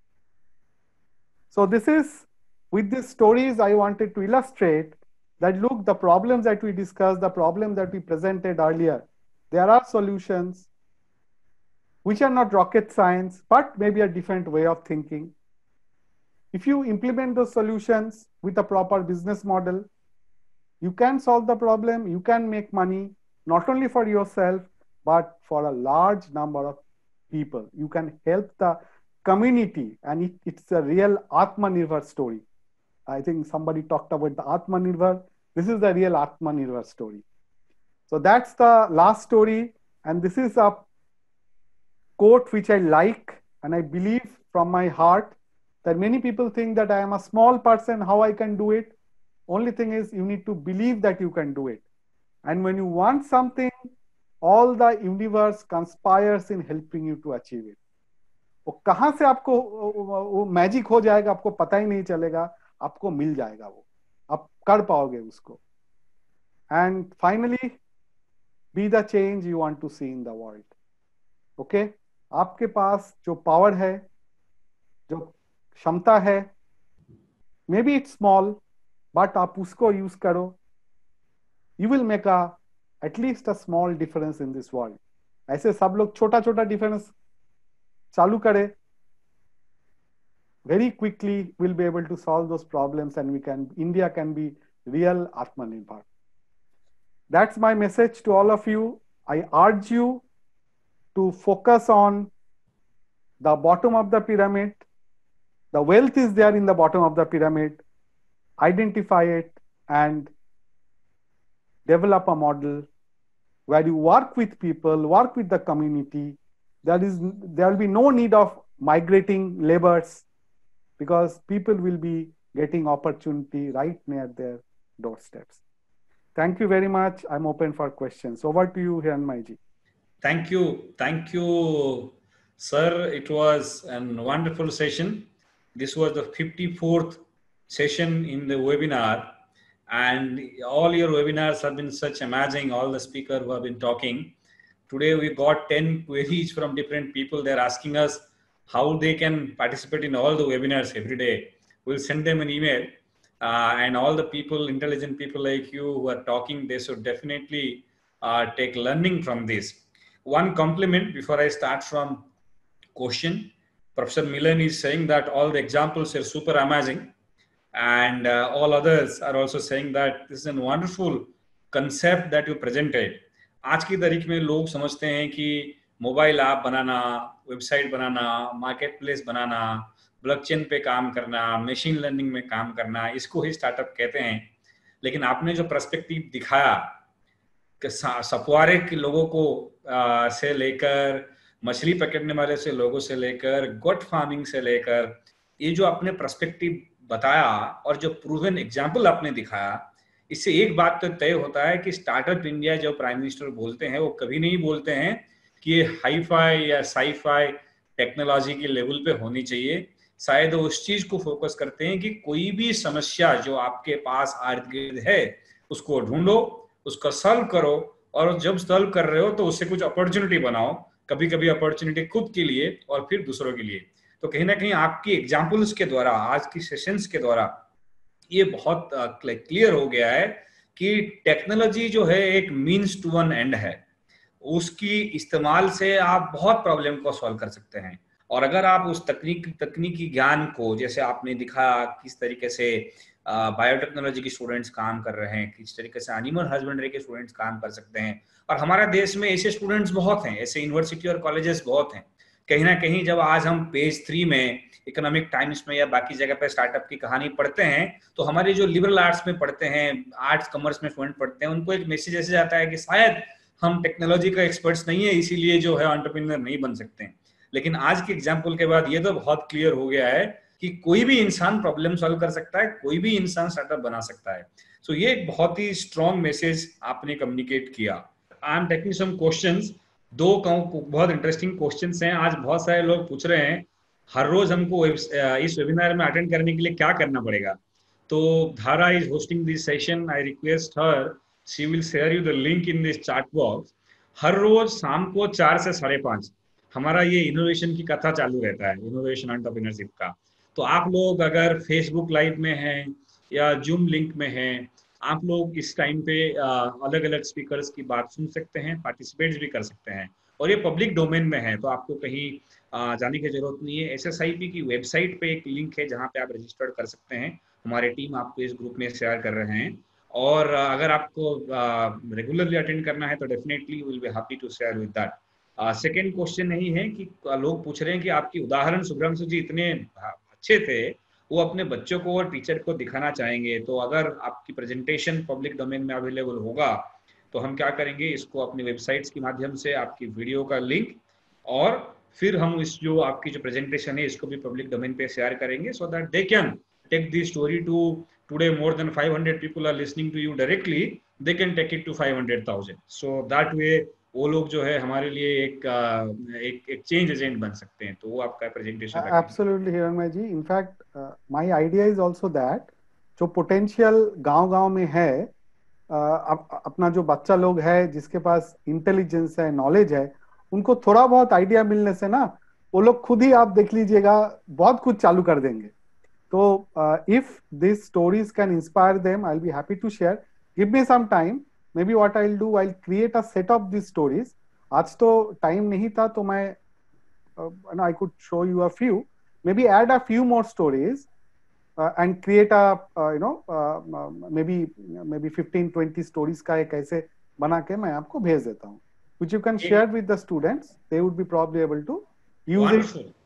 So this is, with these stories, I wanted to illustrate that look, the problems that we discussed, the problems that we presented earlier, there are solutions which are not rocket science, but maybe a different way of thinking. If you implement those solutions with a proper business model, you can solve the problem, you can make money, not only for yourself, but for a large number of people. You can help the community, and it, it's a real Atmanirbhar story. I think somebody talked about the Atmanirbhar. This is the real Atmanirbhar story. So that's the last story, and this is a quote which I like, and I believe from my heart that many people think that I am a small person, how I can do it. Only thing is you need to believe that you can do it. And when you want something, all the universe conspires in helping you to achieve it. वो कहाँ से आपको वो magic हो जाएगा आपको पता ही नहीं चलेगा, आपको मिल जाएगा, वो आप कर पाओगे उसको. And finally, be the change you want to see in the world. Okay? आपके पास जो पावर है, जो क्षमता है, maybe it's small, but आप उसको यूज करो. You will make a at least a small difference in this world. ऐसे सब लोग छोटा छोटा डिफरेंस चालू करे, very quickly we'll be able to solve those problems, and we can, India can be real Atmanirbhar. That's my message to all of you. I urge you to focus on the bottom of the pyramid. The wealth is there in the bottom of the pyramid. Identify it and develop a model where you work with people, work with the community. There is, there will be no need of migrating laborers, because people will be getting opportunity right near their doorsteps. Thank you very much. I'm open for questions. Over to you, Hiranmayji. Thank you. Thank you, sir. It was a wonderful session. This was the fifty-fourth session in the webinar, and all your webinars have been such amazing. All the speakers who have been talking. Today we got ten queries from different people. They're asking us how they can participate in all the webinars every day. We'll send them an email. Uh, and all the people, intelligent people like you who are talking, they should definitely uh, take learning from this. One compliment before I start from question. Professor Milan is saying that all the examples are super amazing, and uh, all others are also saying that this is a wonderful concept that you presented. आज की तारीख में लोग समझते हैं कि mobile app बनाना, website बनाना, मार्केट प्लेस बनाना, ब्लॉकचेन पे काम करना, मशीन लर्निंग में काम करना, इसको ही स्टार्टअप कहते हैं. लेकिन आपने जो पर्सपेक्टिव दिखाया कि सफवारे के लोगों को आ, से लेकर, मछली पकड़ने वाले से लोगों से लेकर, गोट फार्मिंग से लेकर, ये जो आपने पर्सपेक्टिव बताया और जो प्रूवन एग्जाम्पल आपने दिखाया, इससे एक बात तो तय होता है कि स्टार्टअप इंडिया जो प्राइम मिनिस्टर बोलते हैं वो कभी नहीं बोलते हैं कि ये हाई फाई या साई फाई टेक्नोलॉजी के लेवल पे होनी चाहिए. शायद उस चीज को फोकस करते हैं कि कोई भी समस्या जो आपके पास इर्द गिर्द है उसको ढूंढो, उसका सॉल्व करो, और जब सॉल्व कर रहे हो तो उससे कुछ अपॉर्चुनिटी बनाओ. कभी कभी अपॉर्चुनिटी खुद के लिए और फिर दूसरों के लिए. तो कहीं ना कहीं आपकी एग्जाम्पल्स के द्वारा, आज की सेशंस के द्वारा ये बहुत क्लियर हो गया है कि टेक्नोलॉजी जो है एक मीन्स टू वन एंड है. उसकी इस्तेमाल से आप बहुत प्रॉब्लम को सॉल्व कर सकते हैं. और अगर आप उस तकनीक तकनीकी ज्ञान को, जैसे आपने दिखाया किस तरीके से बायोटेक्नोलॉजी के स्टूडेंट्स काम कर रहे हैं, किस तरीके से एनिमल हस्बेंड्री के स्टूडेंट्स काम कर सकते हैं, और हमारे देश में ऐसे स्टूडेंट्स बहुत हैं, ऐसे यूनिवर्सिटी और कॉलेजेस बहुत हैं. कहीं ना कहीं जब आज हम पेज थ्री में इकोनॉमिक टाइम्स में या बाकी जगह पे स्टार्टअप की कहानी पढ़ते हैं, तो हमारे जो लिबरल आर्ट्स में पढ़ते हैं, आर्ट्स कॉमर्स में स्टूडेंट पढ़ते हैं, उनको एक मैसेज ऐसे जाता है कि शायद हम टेक्नोलॉजी का एक्सपर्ट्स नहीं है, इसीलिए जो है एंटरप्रेन्योर नहीं बन सकते हैं. लेकिन आज के एग्जाम्पल के बाद ये तो बहुत क्लियर हो गया है कि कोई भी इंसान प्रॉब्लम सॉल्व कर सकता है, कोई भी इंसान स्टार्टअप बना सकता है. सो so ये एक बहुत ही स्ट्रॉन्ग मैसेज आपने कम्युनिकेट किया. I am taking some questions. दो बहुत इंटरेस्टिंग क्वेश्चंस हैं. आज बहुत सारे लोग पूछ रहे हैं हर रोज हमको इस वेबिनार में अटेंड करने के लिए क्या करना पड़ेगा. तो Dhara is hosting this session. I request her, she will share you the link in this chat box. हर रोज शाम को चार से साढ़े पाँच हमारा ये इनोवेशन की कथा चालू रहता है, इनोवेशन एंटरप्रेन्योरशिप का. तो आप लोग अगर फेसबुक लाइव में हैं या जूम लिंक में हैं, आप लोग इस टाइम पे अलग अलग स्पीकर्स की बात सुन सकते हैं, पार्टिसिपेट भी कर सकते हैं. और ये पब्लिक डोमेन में है, तो आपको कहीं आ, जाने की जरूरत नहीं है. एस एस आई पी की वेबसाइट पे एक लिंक है जहाँ पे आप रजिस्टर्ड कर सकते हैं. हमारे टीम आपको इस ग्रुप में शेयर कर रहे हैं. और अगर आपको रेगुलरली अटेंड करना है तो definitely will be happy to share with that. Second question यही है कि लोग पूछ रहे हैं कि आपकी उदाहरण सुब्रमण्यम जी इतने अच्छे थे, वो अपने बच्चों को और टीचर को दिखाना चाहेंगे. तो अगर आपकी प्रेजेंटेशन पब्लिक डोमेन में अवेलेबल होगा तो हम क्या करेंगे, इसको अपनी वेबसाइट्स के माध्यम से आपकी वीडियो का लिंक, और फिर हम इस जो आपकी जो प्रेजेंटेशन है इसको भी पब्लिक डोमेन पे शेयर करेंगे, so that they can take this story to today more than five hundred people are listening to you directly, they can take it to five hundred thousand. So that way वो लोग जो है हमारे लिए एक एक एक चेंज एजेंट बन सकते हैं. तो वो आपका प्रेजेंटेशन रखेंगे. Absolutely Hiranmay ji. In fact my idea is also that जो पोटेंशियल गांव-गांव में है, uh, अपना जो बच्चा लोग है जिसके पास इंटेलिजेंस है, नॉलेज है, उनको थोड़ा बहुत आइडिया मिलने से ना वो लोग खुद ही, आप देख लीजिएगा, बहुत कुछ चालू कर देंगे. तो if this stories can inspire them, I will be happy to share. Give me some time. Maybe what I'll do, I'll create a set of these stories. आज तो टाइम नहीं था तो मैं uh, I could show you a few, maybe add a few more stories uh, and create a uh, you know uh, maybe maybe fifteen twenty stories का एक ऐसे बना के मैं आपको भेज देता हूँ, which you can share with the students. They would be probably able to use Wonderful. it.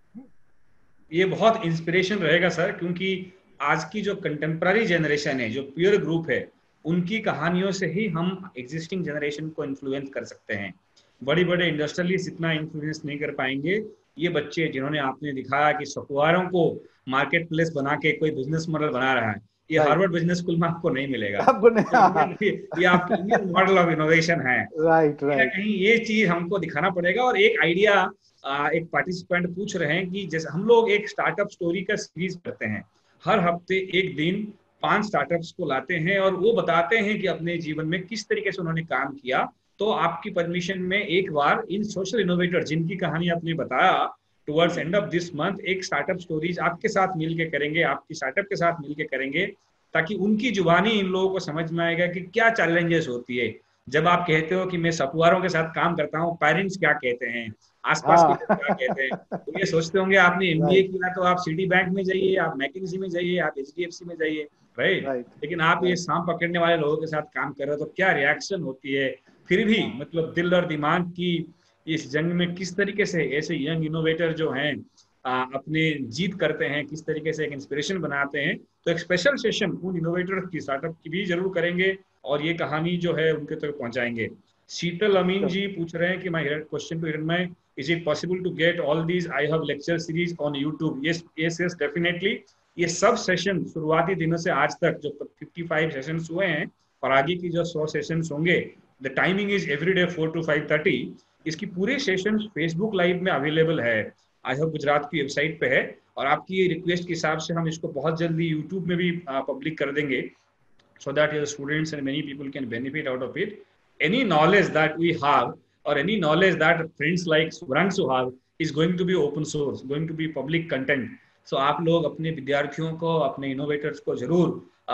ये बहुत इंस्पिरेशन रहेगा सर, क्योंकि आज की जो कंटेम्पररी जनरेशन है, जो पीयर ग्रुप है, उनकी कहानियों से ही हम एग्जिस्टिंग जनरेशन को इन्फ्लुएंस कर सकते हैं. बड़ी बड़े इंडस्ट्रियलिस्ट इतना इन्फ्लुएंस नहीं कर पाएंगे. ये बच्चे जिन्होंने आपने दिखाया कि सकुआरों को मार्केट प्लेस बना के कोई बिजनेस मॉडल बना रहा है, ये हार्वर्ड बिजनेस स्कूल में आपको नहीं मिलेगा. आपको नहीं, ये, ये आपकी इंडियन मॉडल ऑफ इनोवेशन है. Right right. कहीं ये चीज हमको दिखाना पड़ेगा. और एक आइडिया, एक पार्टिसिपेंट पूछ रहे हैं कि जैसे हम लोग एक स्टार्टअप स्टोरी का सीरीज करते हैं, हर हफ्ते एक दिन पांच स्टार्टअप्स को लाते हैं और वो बताते हैं कि अपने जीवन में किस तरीके से उन्होंने काम किया. तो आपकी परमिशन में एक बार इन सोशल इनोवेटर जिनकी कहानी आपने बताया, towards end of this month एक स्टार्टअप स्टोरीज आपके साथ मिलके करेंगे, आपकी स्टार्टअप के साथ मिलके करेंगे, ताकि उनकी जुबानी इन लोगों को समझ में आएगा कि क्या चैलेंजेस होती है. जब आप कहते हो कि मैं सपुआरों के साथ काम करता हूँ, पेरेंट्स क्या कहते हैं, आसपास के लोग क्या कहते हैं, तो ये सोचते होंगे आपने एमबीए किया तो आप सिटी बैंक में जाइए, आप मैकिन्सी में जाइए, आप एचडीएफसी में जाइए, राइट. लेकिन आप ये सांप पकड़ने वाले लोगों के साथ काम कर रहे हो तो क्या रिएक्शन होती है. फिर भी मतलब दिल और दिमाग की इस जंग में किस तरीके से ऐसे यंग इनोवेटर जो हैं आ, अपने जीत करते हैं, किस तरीके से एक इंस्पिरेशन बनाते हैं. तो एक स्पेशल सेशन उन इनोवेटर की, स्टार्टअप की भी जरूर करेंगे और ये कहानी जो है उनके तक पहुंचाएंगे. शीतल अमीन जी पूछ रहे हैं कि my question to Hiranmay, is it possible to get all these I have lecture series on YouTube. Yes yes yes definitely. ये सब सेशन शुरुआती दिनों से आज तक जो पचपन सेशंस हुए हैं और आगे की जो सौ सेशंस होंगे, the timing is every day four to five thirty. इसकी पूरे सेशन फेसबुक लाइव में अवेलेबल है, आई हैव गुजरात की वेबसाइट पे है. और आपकी रिक्वेस्ट के हिसाब से हम इसको बहुत जल्दी यूट्यूब में भी पब्लिक कर देंगे, so that your students and many people can benefit out of it. Any knowledge that we have or any knowledge that friends like Subhranshu have is going to be open source, going to be public content. So आप लोग अपने विद्यार्थियों को, अपने innovators को जरूर आ,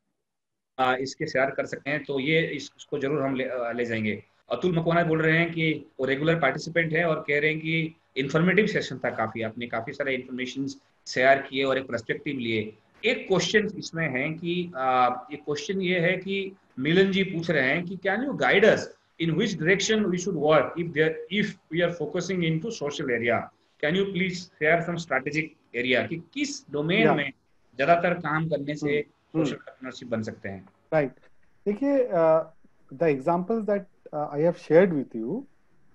आ, इसके share कर सकते हैं. तो ये इसको जरूर हम ले, ले जाएंगे. अतुल मकवाना बोल रहे हैं कि वो रेगुलर पार्टिसिपेंट है और कह रहे हैं कि इंफॉर्मेटिव सेशन था काफी, आपने काफी सारे इन्फॉर्मेशन शेयर किए और एक पर्सपेक्टिव लिए. एक क्वेश्चन इसमें है कि ये क्वेश्चन ये है कि मिलन जी पूछ रहे हैं कि can you guide us in which direction we should work if there if we are focusing into social area. Can you please share some strategic area कि किस डोमेन yeah. में ज्यादातर काम करने से सोशल एंटरप्रेन्योरशिप बन सकते हैं. Right right. देखिए the examples that I have shared with you,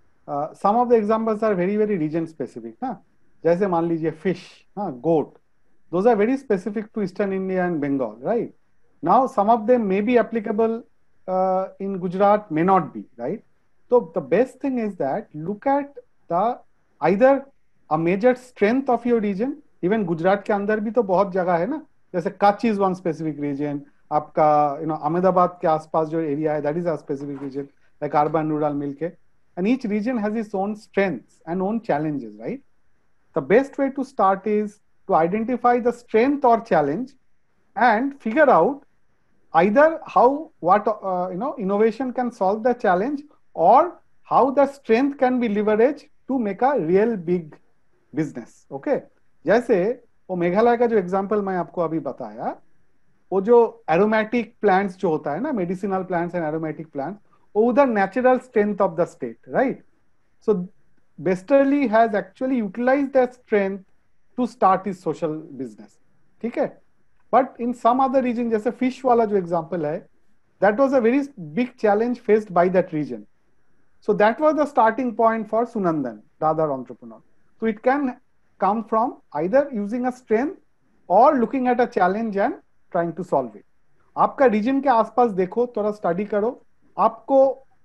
some of the examples are very very region specific ना. जैसे मान लीजिए फिश, हाँ, गोट, those are very specific to Eastern India and Bengal, right? Now, some of them may be applicable uh, in Gujarat, may not be, right? So the best thing is that look at the either a major strength of your region. Even Gujarat के अंदर भी तो बहुत जगह है ना, जैसे Kutch is one specific region, आपका you know Ahmedabad के आसपास जो area है, that is a specific region, like urban rural मिलके, and each region has its own strengths and own challenges, right? The best way to start is to identify the strength or challenge and figure out either how what uh, you know innovation can solve the challenge or how the strength can be leveraged to make a real big business. Okay, जैसे वो मेघालय का जो example मैं आपको अभी बताया, वो जो एरोमेटिक प्लांट्स जो होता है ना, medicinal plants and aromatic plants, वो उधर natural strength of the state, right? So westerly has actually utilised that strength to start his social business. ठीक है? But in some other region, जैसे fish वाला जो example है, that was a very big challenge faced by that region. So that was the starting point for Sunandan, the other entrepreneur. So it can come from either using a strength or looking at a challenge and trying to solve it. आपका region के आसपास देखो, थोड़ा study करो, आपको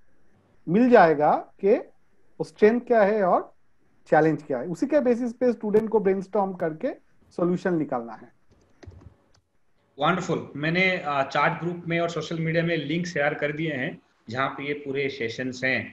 मिल जाएगा कि वो strength क्या है और चैलेंज क्या है. उसी के बेसिस पे स्टूडेंट को ब्रेनस्टॉर्म करके सॉल्यूशन निकालना है. वंडरफुल. मैंने चार्ट ग्रुप में और सोशल मीडिया में लिंक शेयर कर दिए हैं जहां पे ये पूरे सेशंस हैं.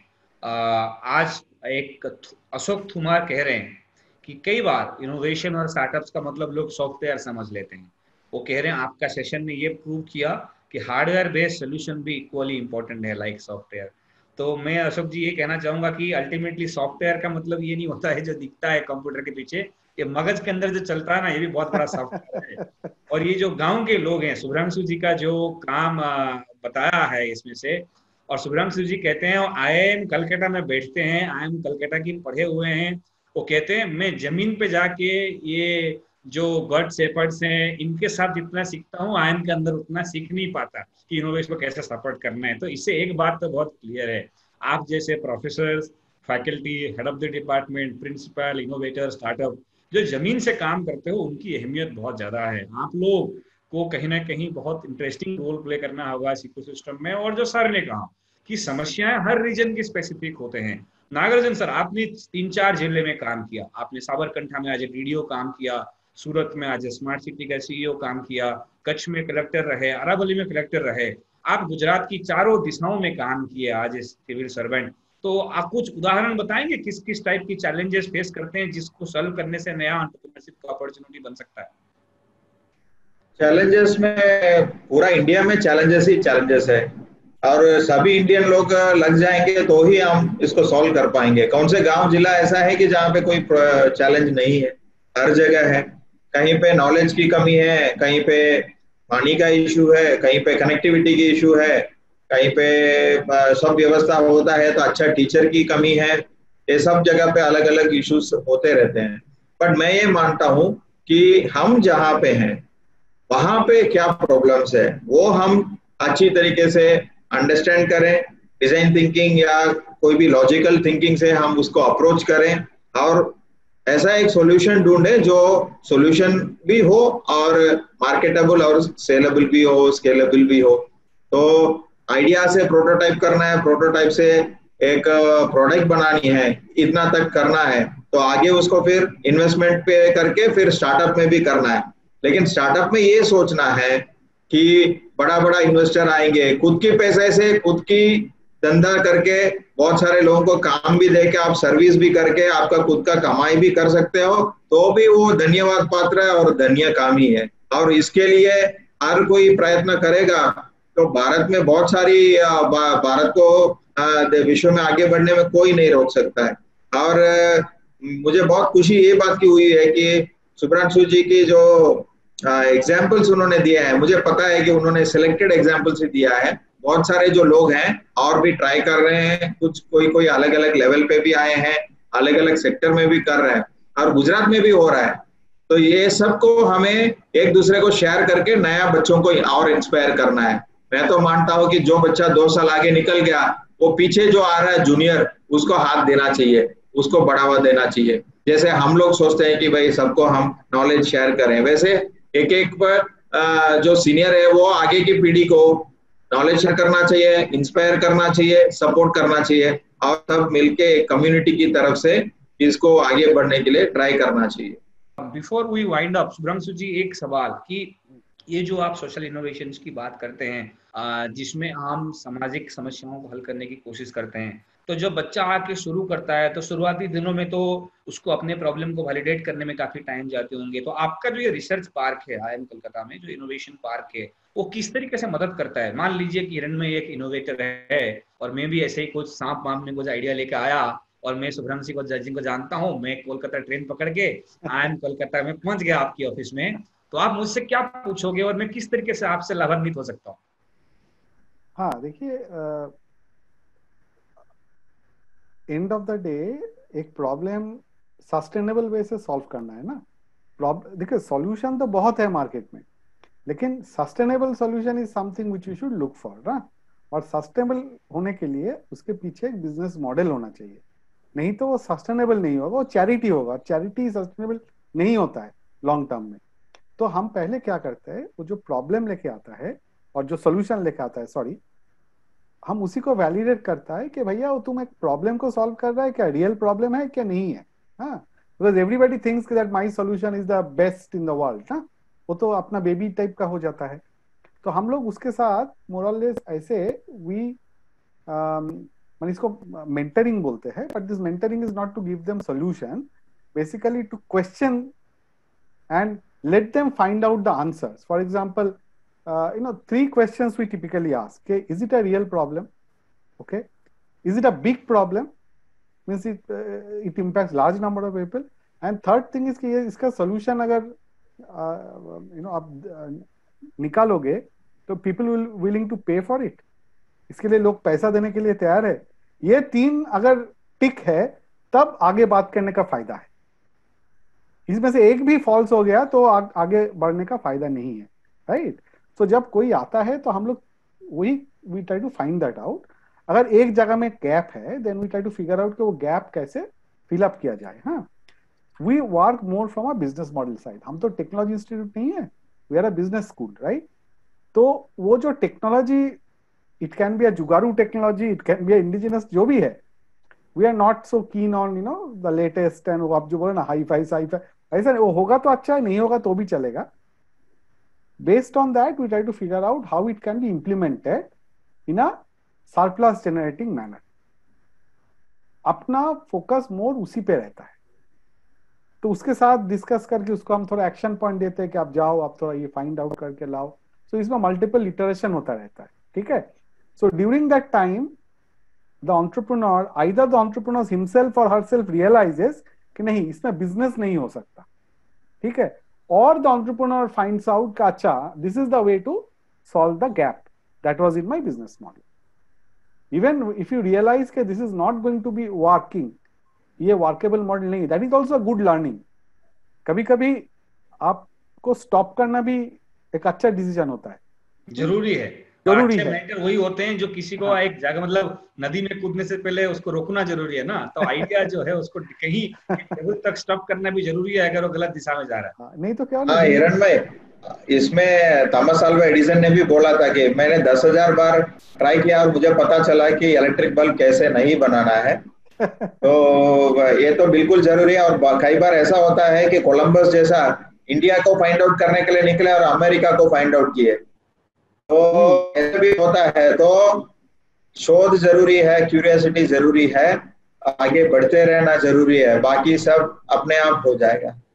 आज एक अशोक थुमार कह रहे हैं कि कई बार इनोवेशन और स्टार्टअप्स का मतलब लोग सॉफ्टवेयर समझ लेते हैं. वो कह रहे हैं आपका सेशन ने ये प्रूव किया कि हार्डवेयर बेस्ड सोल्यूशन भी इक्वली इंपॉर्टेंट है लाइक सॉफ्टवेयर. तो मैं अशोक जी ये कहना चाहूंगा कि अल्टीमेटली सॉफ्टवेयर का मतलब ये नहीं होता है जो दिखता है कंप्यूटर के पीछे, कि मगज के अंदर जो चलता है ना, ये भी बहुत बड़ा सॉफ्टवेयर है। और ये जो गांव के लोग हैं, शुभ्रांशु जी का जो काम बताया है इसमें से, और शुभ्रांशु जी कहते हैं आई एम कलकत्ता में बैठते हैं, आई एम कलकत्ता की पढ़े हुए हैं, वो कहते हैं मैं जमीन पे जाके ये जो गॉड शेपर्ड्स हैं इनके साथ जितना सीखता हूँ आई एम के अंदर उतना सीख नहीं पाता कि इनोवेशन को कैसे सपोर्ट करना है। तो इससे एक बात तो बहुत क्लियर है, आप जैसे professor, faculty, head of the department, principal, innovator, startup जो जमीन से काम करते हो उनकी अहमियत बहुत ज्यादा है। आप लोग को कहीं ना कहीं बहुत इंटरेस्टिंग रोल प्ले करना होगा इस इकोसिस्टम में। और जो सर ने कहा कि समस्याएं हर रीजन की स्पेसिफिक होते हैं। नागार्जुन सर, आपने तीन चार जिले में काम किया, आपने साबरकंठा में आज डीडीओ काम किया, सूरत में आज स्मार्ट सिटी का सीईओ काम किया, कच्छ में कलेक्टर रहे, अरावली में कलेक्टर रहे, आप गुजरात की चारों दिशाओं में काम किए आज सिविल सर्वेंट। तो आप कुछ उदाहरण बताएंगे किस किस टाइप की चैलेंजेस फेस करते हैं जिसको सॉल्व करने से नया एंटरप्रेन्योरशिप का अपॉर्चुनिटी बन सकता है? चैलेंजेस में पूरा इंडिया में चैलेंजेस ही चैलेंजेस है, और सभी इंडियन लोग लग जाएंगे तो ही हम इसको सॉल्व कर पाएंगे। कौन से गांव जिला ऐसा है कि जहाँ पे कोई चैलेंज नहीं है? हर जगह है। कहीं पे नॉलेज की कमी है, कहीं पे पानी का इशू है, कहीं पे कनेक्टिविटी की इशू है, कहीं पे सब व्यवस्था होता है तो अच्छा टीचर की कमी है। ये सब जगह पे अलग अलग इश्यूज होते रहते हैं। बट मैं ये मानता हूँ कि हम जहाँ पे हैं वहां पे क्या प्रॉब्लम्स है वो हम अच्छी तरीके से अंडरस्टैंड करें, डिजाइन थिंकिंग या कोई भी लॉजिकल थिंकिंग से हम उसको अप्रोच करें, और ऐसा एक सॉल्यूशन ढूंढे जो सॉल्यूशन भी हो और मार्केटेबल और सेलेबल भी हो, स्केलेबल भी हो। तो आइडिया से प्रोटोटाइप करना है, प्रोटोटाइप से एक प्रोडक्ट बनानी है, इतना तक करना है, तो आगे उसको फिर इन्वेस्टमेंट पे करके फिर स्टार्टअप में भी करना है। लेकिन स्टार्टअप में ये सोचना है कि बड़ा बड़ा इन्वेस्टर आएंगे, खुद के पैसे से खुद की धंधा करके बहुत सारे लोगों को काम भी देके आप सर्विस भी करके आपका खुद का कमाई भी कर सकते हो, तो भी वो धन्यवाद पात्र है और धन्य काम ही है। और इसके लिए हर कोई प्रयत्न करेगा तो भारत में बहुत सारी भारत को विश्व में आगे बढ़ने में कोई नहीं रोक सकता है। और मुझे बहुत खुशी ये बात की हुई है कि शुभ्रांशु जी की जो एग्जाम्पल्स uh, उन्होंने दिए हैं, मुझे पता है कि उन्होंने सिलेक्टेड एग्जाम्पल्स ही दिया है। बहुत सारे जो लोग हैं और भी ट्राई कर रहे हैं, कुछ कोई कोई अलग अलग लेवल पे भी आए हैं, अलग अलग सेक्टर में भी कर रहे हैं, और गुजरात में भी हो रहा है। तो ये सबको हमें एक दूसरे को शेयर करके नया बच्चों को और इंस्पायर करना है। मैं तो मानता हूँ कि जो बच्चा दो साल आगे निकल गया, वो पीछे जो आ रहा है जूनियर, उसको हाथ देना चाहिए, उसको बढ़ावा देना चाहिए। जैसे हम लोग सोचते हैं कि भाई सबको हम नॉलेज शेयर करें, वैसे एक एक पर जो सीनियर है वो आगे की पीढ़ी को नॉलेज शेयर करना चाहिए, इंस्पायर करना चाहिए, सपोर्ट करना चाहिए, और सब मिलके कम्युनिटी की तरफ से इसको आगे बढ़ने के लिए ट्राई करना चाहिए। Before we wind up, Shubhranshu ji, एक सवाल कि ये जो आप सोशल इनोवेशंस की बात करते हैं जिसमें हम सामाजिक समस्याओं को हल करने की कोशिश करते हैं, तो जब बच्चा आके शुरू करता है तो शुरुआती दिनों में तो उसको अपने प्रॉब्लम को वैलिडेट करने में काफी टाइम जाते होंगे। तो आपका जो ये रिसर्च पार्क है आई एम कलकत्ता में, जो इनोवेशन पार्क है, वो किस तरीके से मदद करता है? मान लीजिए कि हिरण में एक इनोवेटर है और मैं भी ऐसे ही कुछ सांप वाप में कुछ आइडिया लेकर आया और मैं शुभ्रांशु को जजिंग को जानता हूँ, मैं कोलकाता ट्रेन पकड़ के आई एम कलकत्ता में पहुंच गया आपकी ऑफिस में, तो आप मुझसे क्या पूछोगे और मैं किस तरीके से आपसे लाभान्वित हो सकता हूँ? हाँ, देखिए, एंड ऑफ द डे एक प्रॉब्लम सस्टेनेबल वे से सॉल्व करना है ना। प्रॉब्लम देखिए, सॉल्यूशन तो बहुत है मार्केट में, लेकिन sustainable solution is something which you should look for ना। और सस्टेनेबल होने के लिए उसके पीछे एक बिजनेस मॉडल होना चाहिए, नहीं तो वो सस्टेनेबल नहीं होगा, वो चैरिटी होगा। चैरिटी सस्टेनेबल नहीं होता है लॉन्ग टर्म में। तो हम पहले क्या करते हैं, वो जो प्रॉब्लम लेके आता है और जो सोल्यूशन लेके आता है, सॉरी, हम उसी को वैलिडेट करता है कि भैया वो तुम एक प्रॉब्लम को सॉल्व कर रहा है, क्या रियल प्रॉब्लम है क्या नहीं है। हाँ, because everybody thinks that my solution is the best in the world ना, वो तो अपना बेबी टाइप का हो जाता है। तो हम लोग उसके साथ मोरलेस ऐसे वी मैंने इसको मेंटरिंग बोलते हैं, but this mentoring is not to give them solution, basically to question and let them find out the answers. For example, uh, you know, three questions we typically ask. Okay, is it a real problem? Okay, is it a big problem? Means it uh, it impacts large number of people. And third thing is कि ये इसका solution अगर you know आप निकालोगे तो people will willing to pay for it, इसके लिए लोग पैसा देने के लिए तैयार है। ये तीन अगर टिक है तब आगे बात करने का फायदा है। इसमें से एक भी फॉल्स हो गया तो आ, आगे बढ़ने का फायदा नहीं है, राइट। सो so, जब कोई आता है तो हम लोग वही we try to find that out. अगर एक जगह में गैप है then we try to figure out कि वो गैप कैसे फिल अप किया जाए। हाँ, we work more from a business model side. हम तो टेक्नोलॉजी इंस्टीट्यूट नहीं है, we are a business school, right. तो वो जो technology, it can be a जुगारू technology, it can be a indigenous, जो भी है, we are not so keen on you know the latest and वो आप जो बोले ना हाई फाई साई फाई, ऐसा नहीं। वो होगा तो अच्छा है, नहीं होगा तो भी चलेगा। Based on that, we try to figure out how it can be implemented in a surplus generating manner. अपना फोकस मोर उसी पे रहता है, तो उसके साथ डिस्कस करके उसको हम थोड़ा एक्शन पॉइंट देते हैं कि आप जाओ, आप थोड़ा ये फाइंड आउट करके लाओ। सो so, इसमें मल्टीपल इटरेशन होता रहता है, ठीक है। So during that time the entrepreneur, either the entrepreneur himself और हरसेल्फ रियलाइजेस कि नहीं, इसमें बिजनेस नहीं हो सकता, ठीक है, or the entrepreneur finds out कि अच्छा this is the way to solve the gap that was in my business model. Even if you realize कि this is not going to be working, ये workable model नहीं, that is also a good learning. कभी कभी आपको stop करना भी एक अच्छा डिसीजन होता है, जरूरी है। जरूरी है। मेंटर वही होते हैं जो किसी को हाँ। एक जगह मतलब नदी में कूदने से पहले उसको रोकना जरूरी है ना, तो आइडिया जो है उसको कहीं लेवल तक स्टॉप करना भी जरूरी है अगर वो गलत दिशा में जा रहा है। हाँ, नहीं तो क्या। हाँ हिरण भाई, इसमें थॉमस अल्वा एडिसन ने भी बोला था कि मैंने दस हजार बार ट्राई किया और मुझे पता चला कि इलेक्ट्रिक बल्ब कैसे नहीं बनाना है। तो ये तो बिल्कुल जरूरी है। और कई बार ऐसा होता है कि कोलंबस जैसा इंडिया को फाइंड आउट करने के लिए निकले और अमेरिका को फाइंड आउट किए, तो ऐसा भी होता है। तो शोध जरूरी है, क्यूरियोसिटी जरूरी है, आगे बढ़ते रहना जरूरी है, बाकी सब अपने आप हो जाएगा।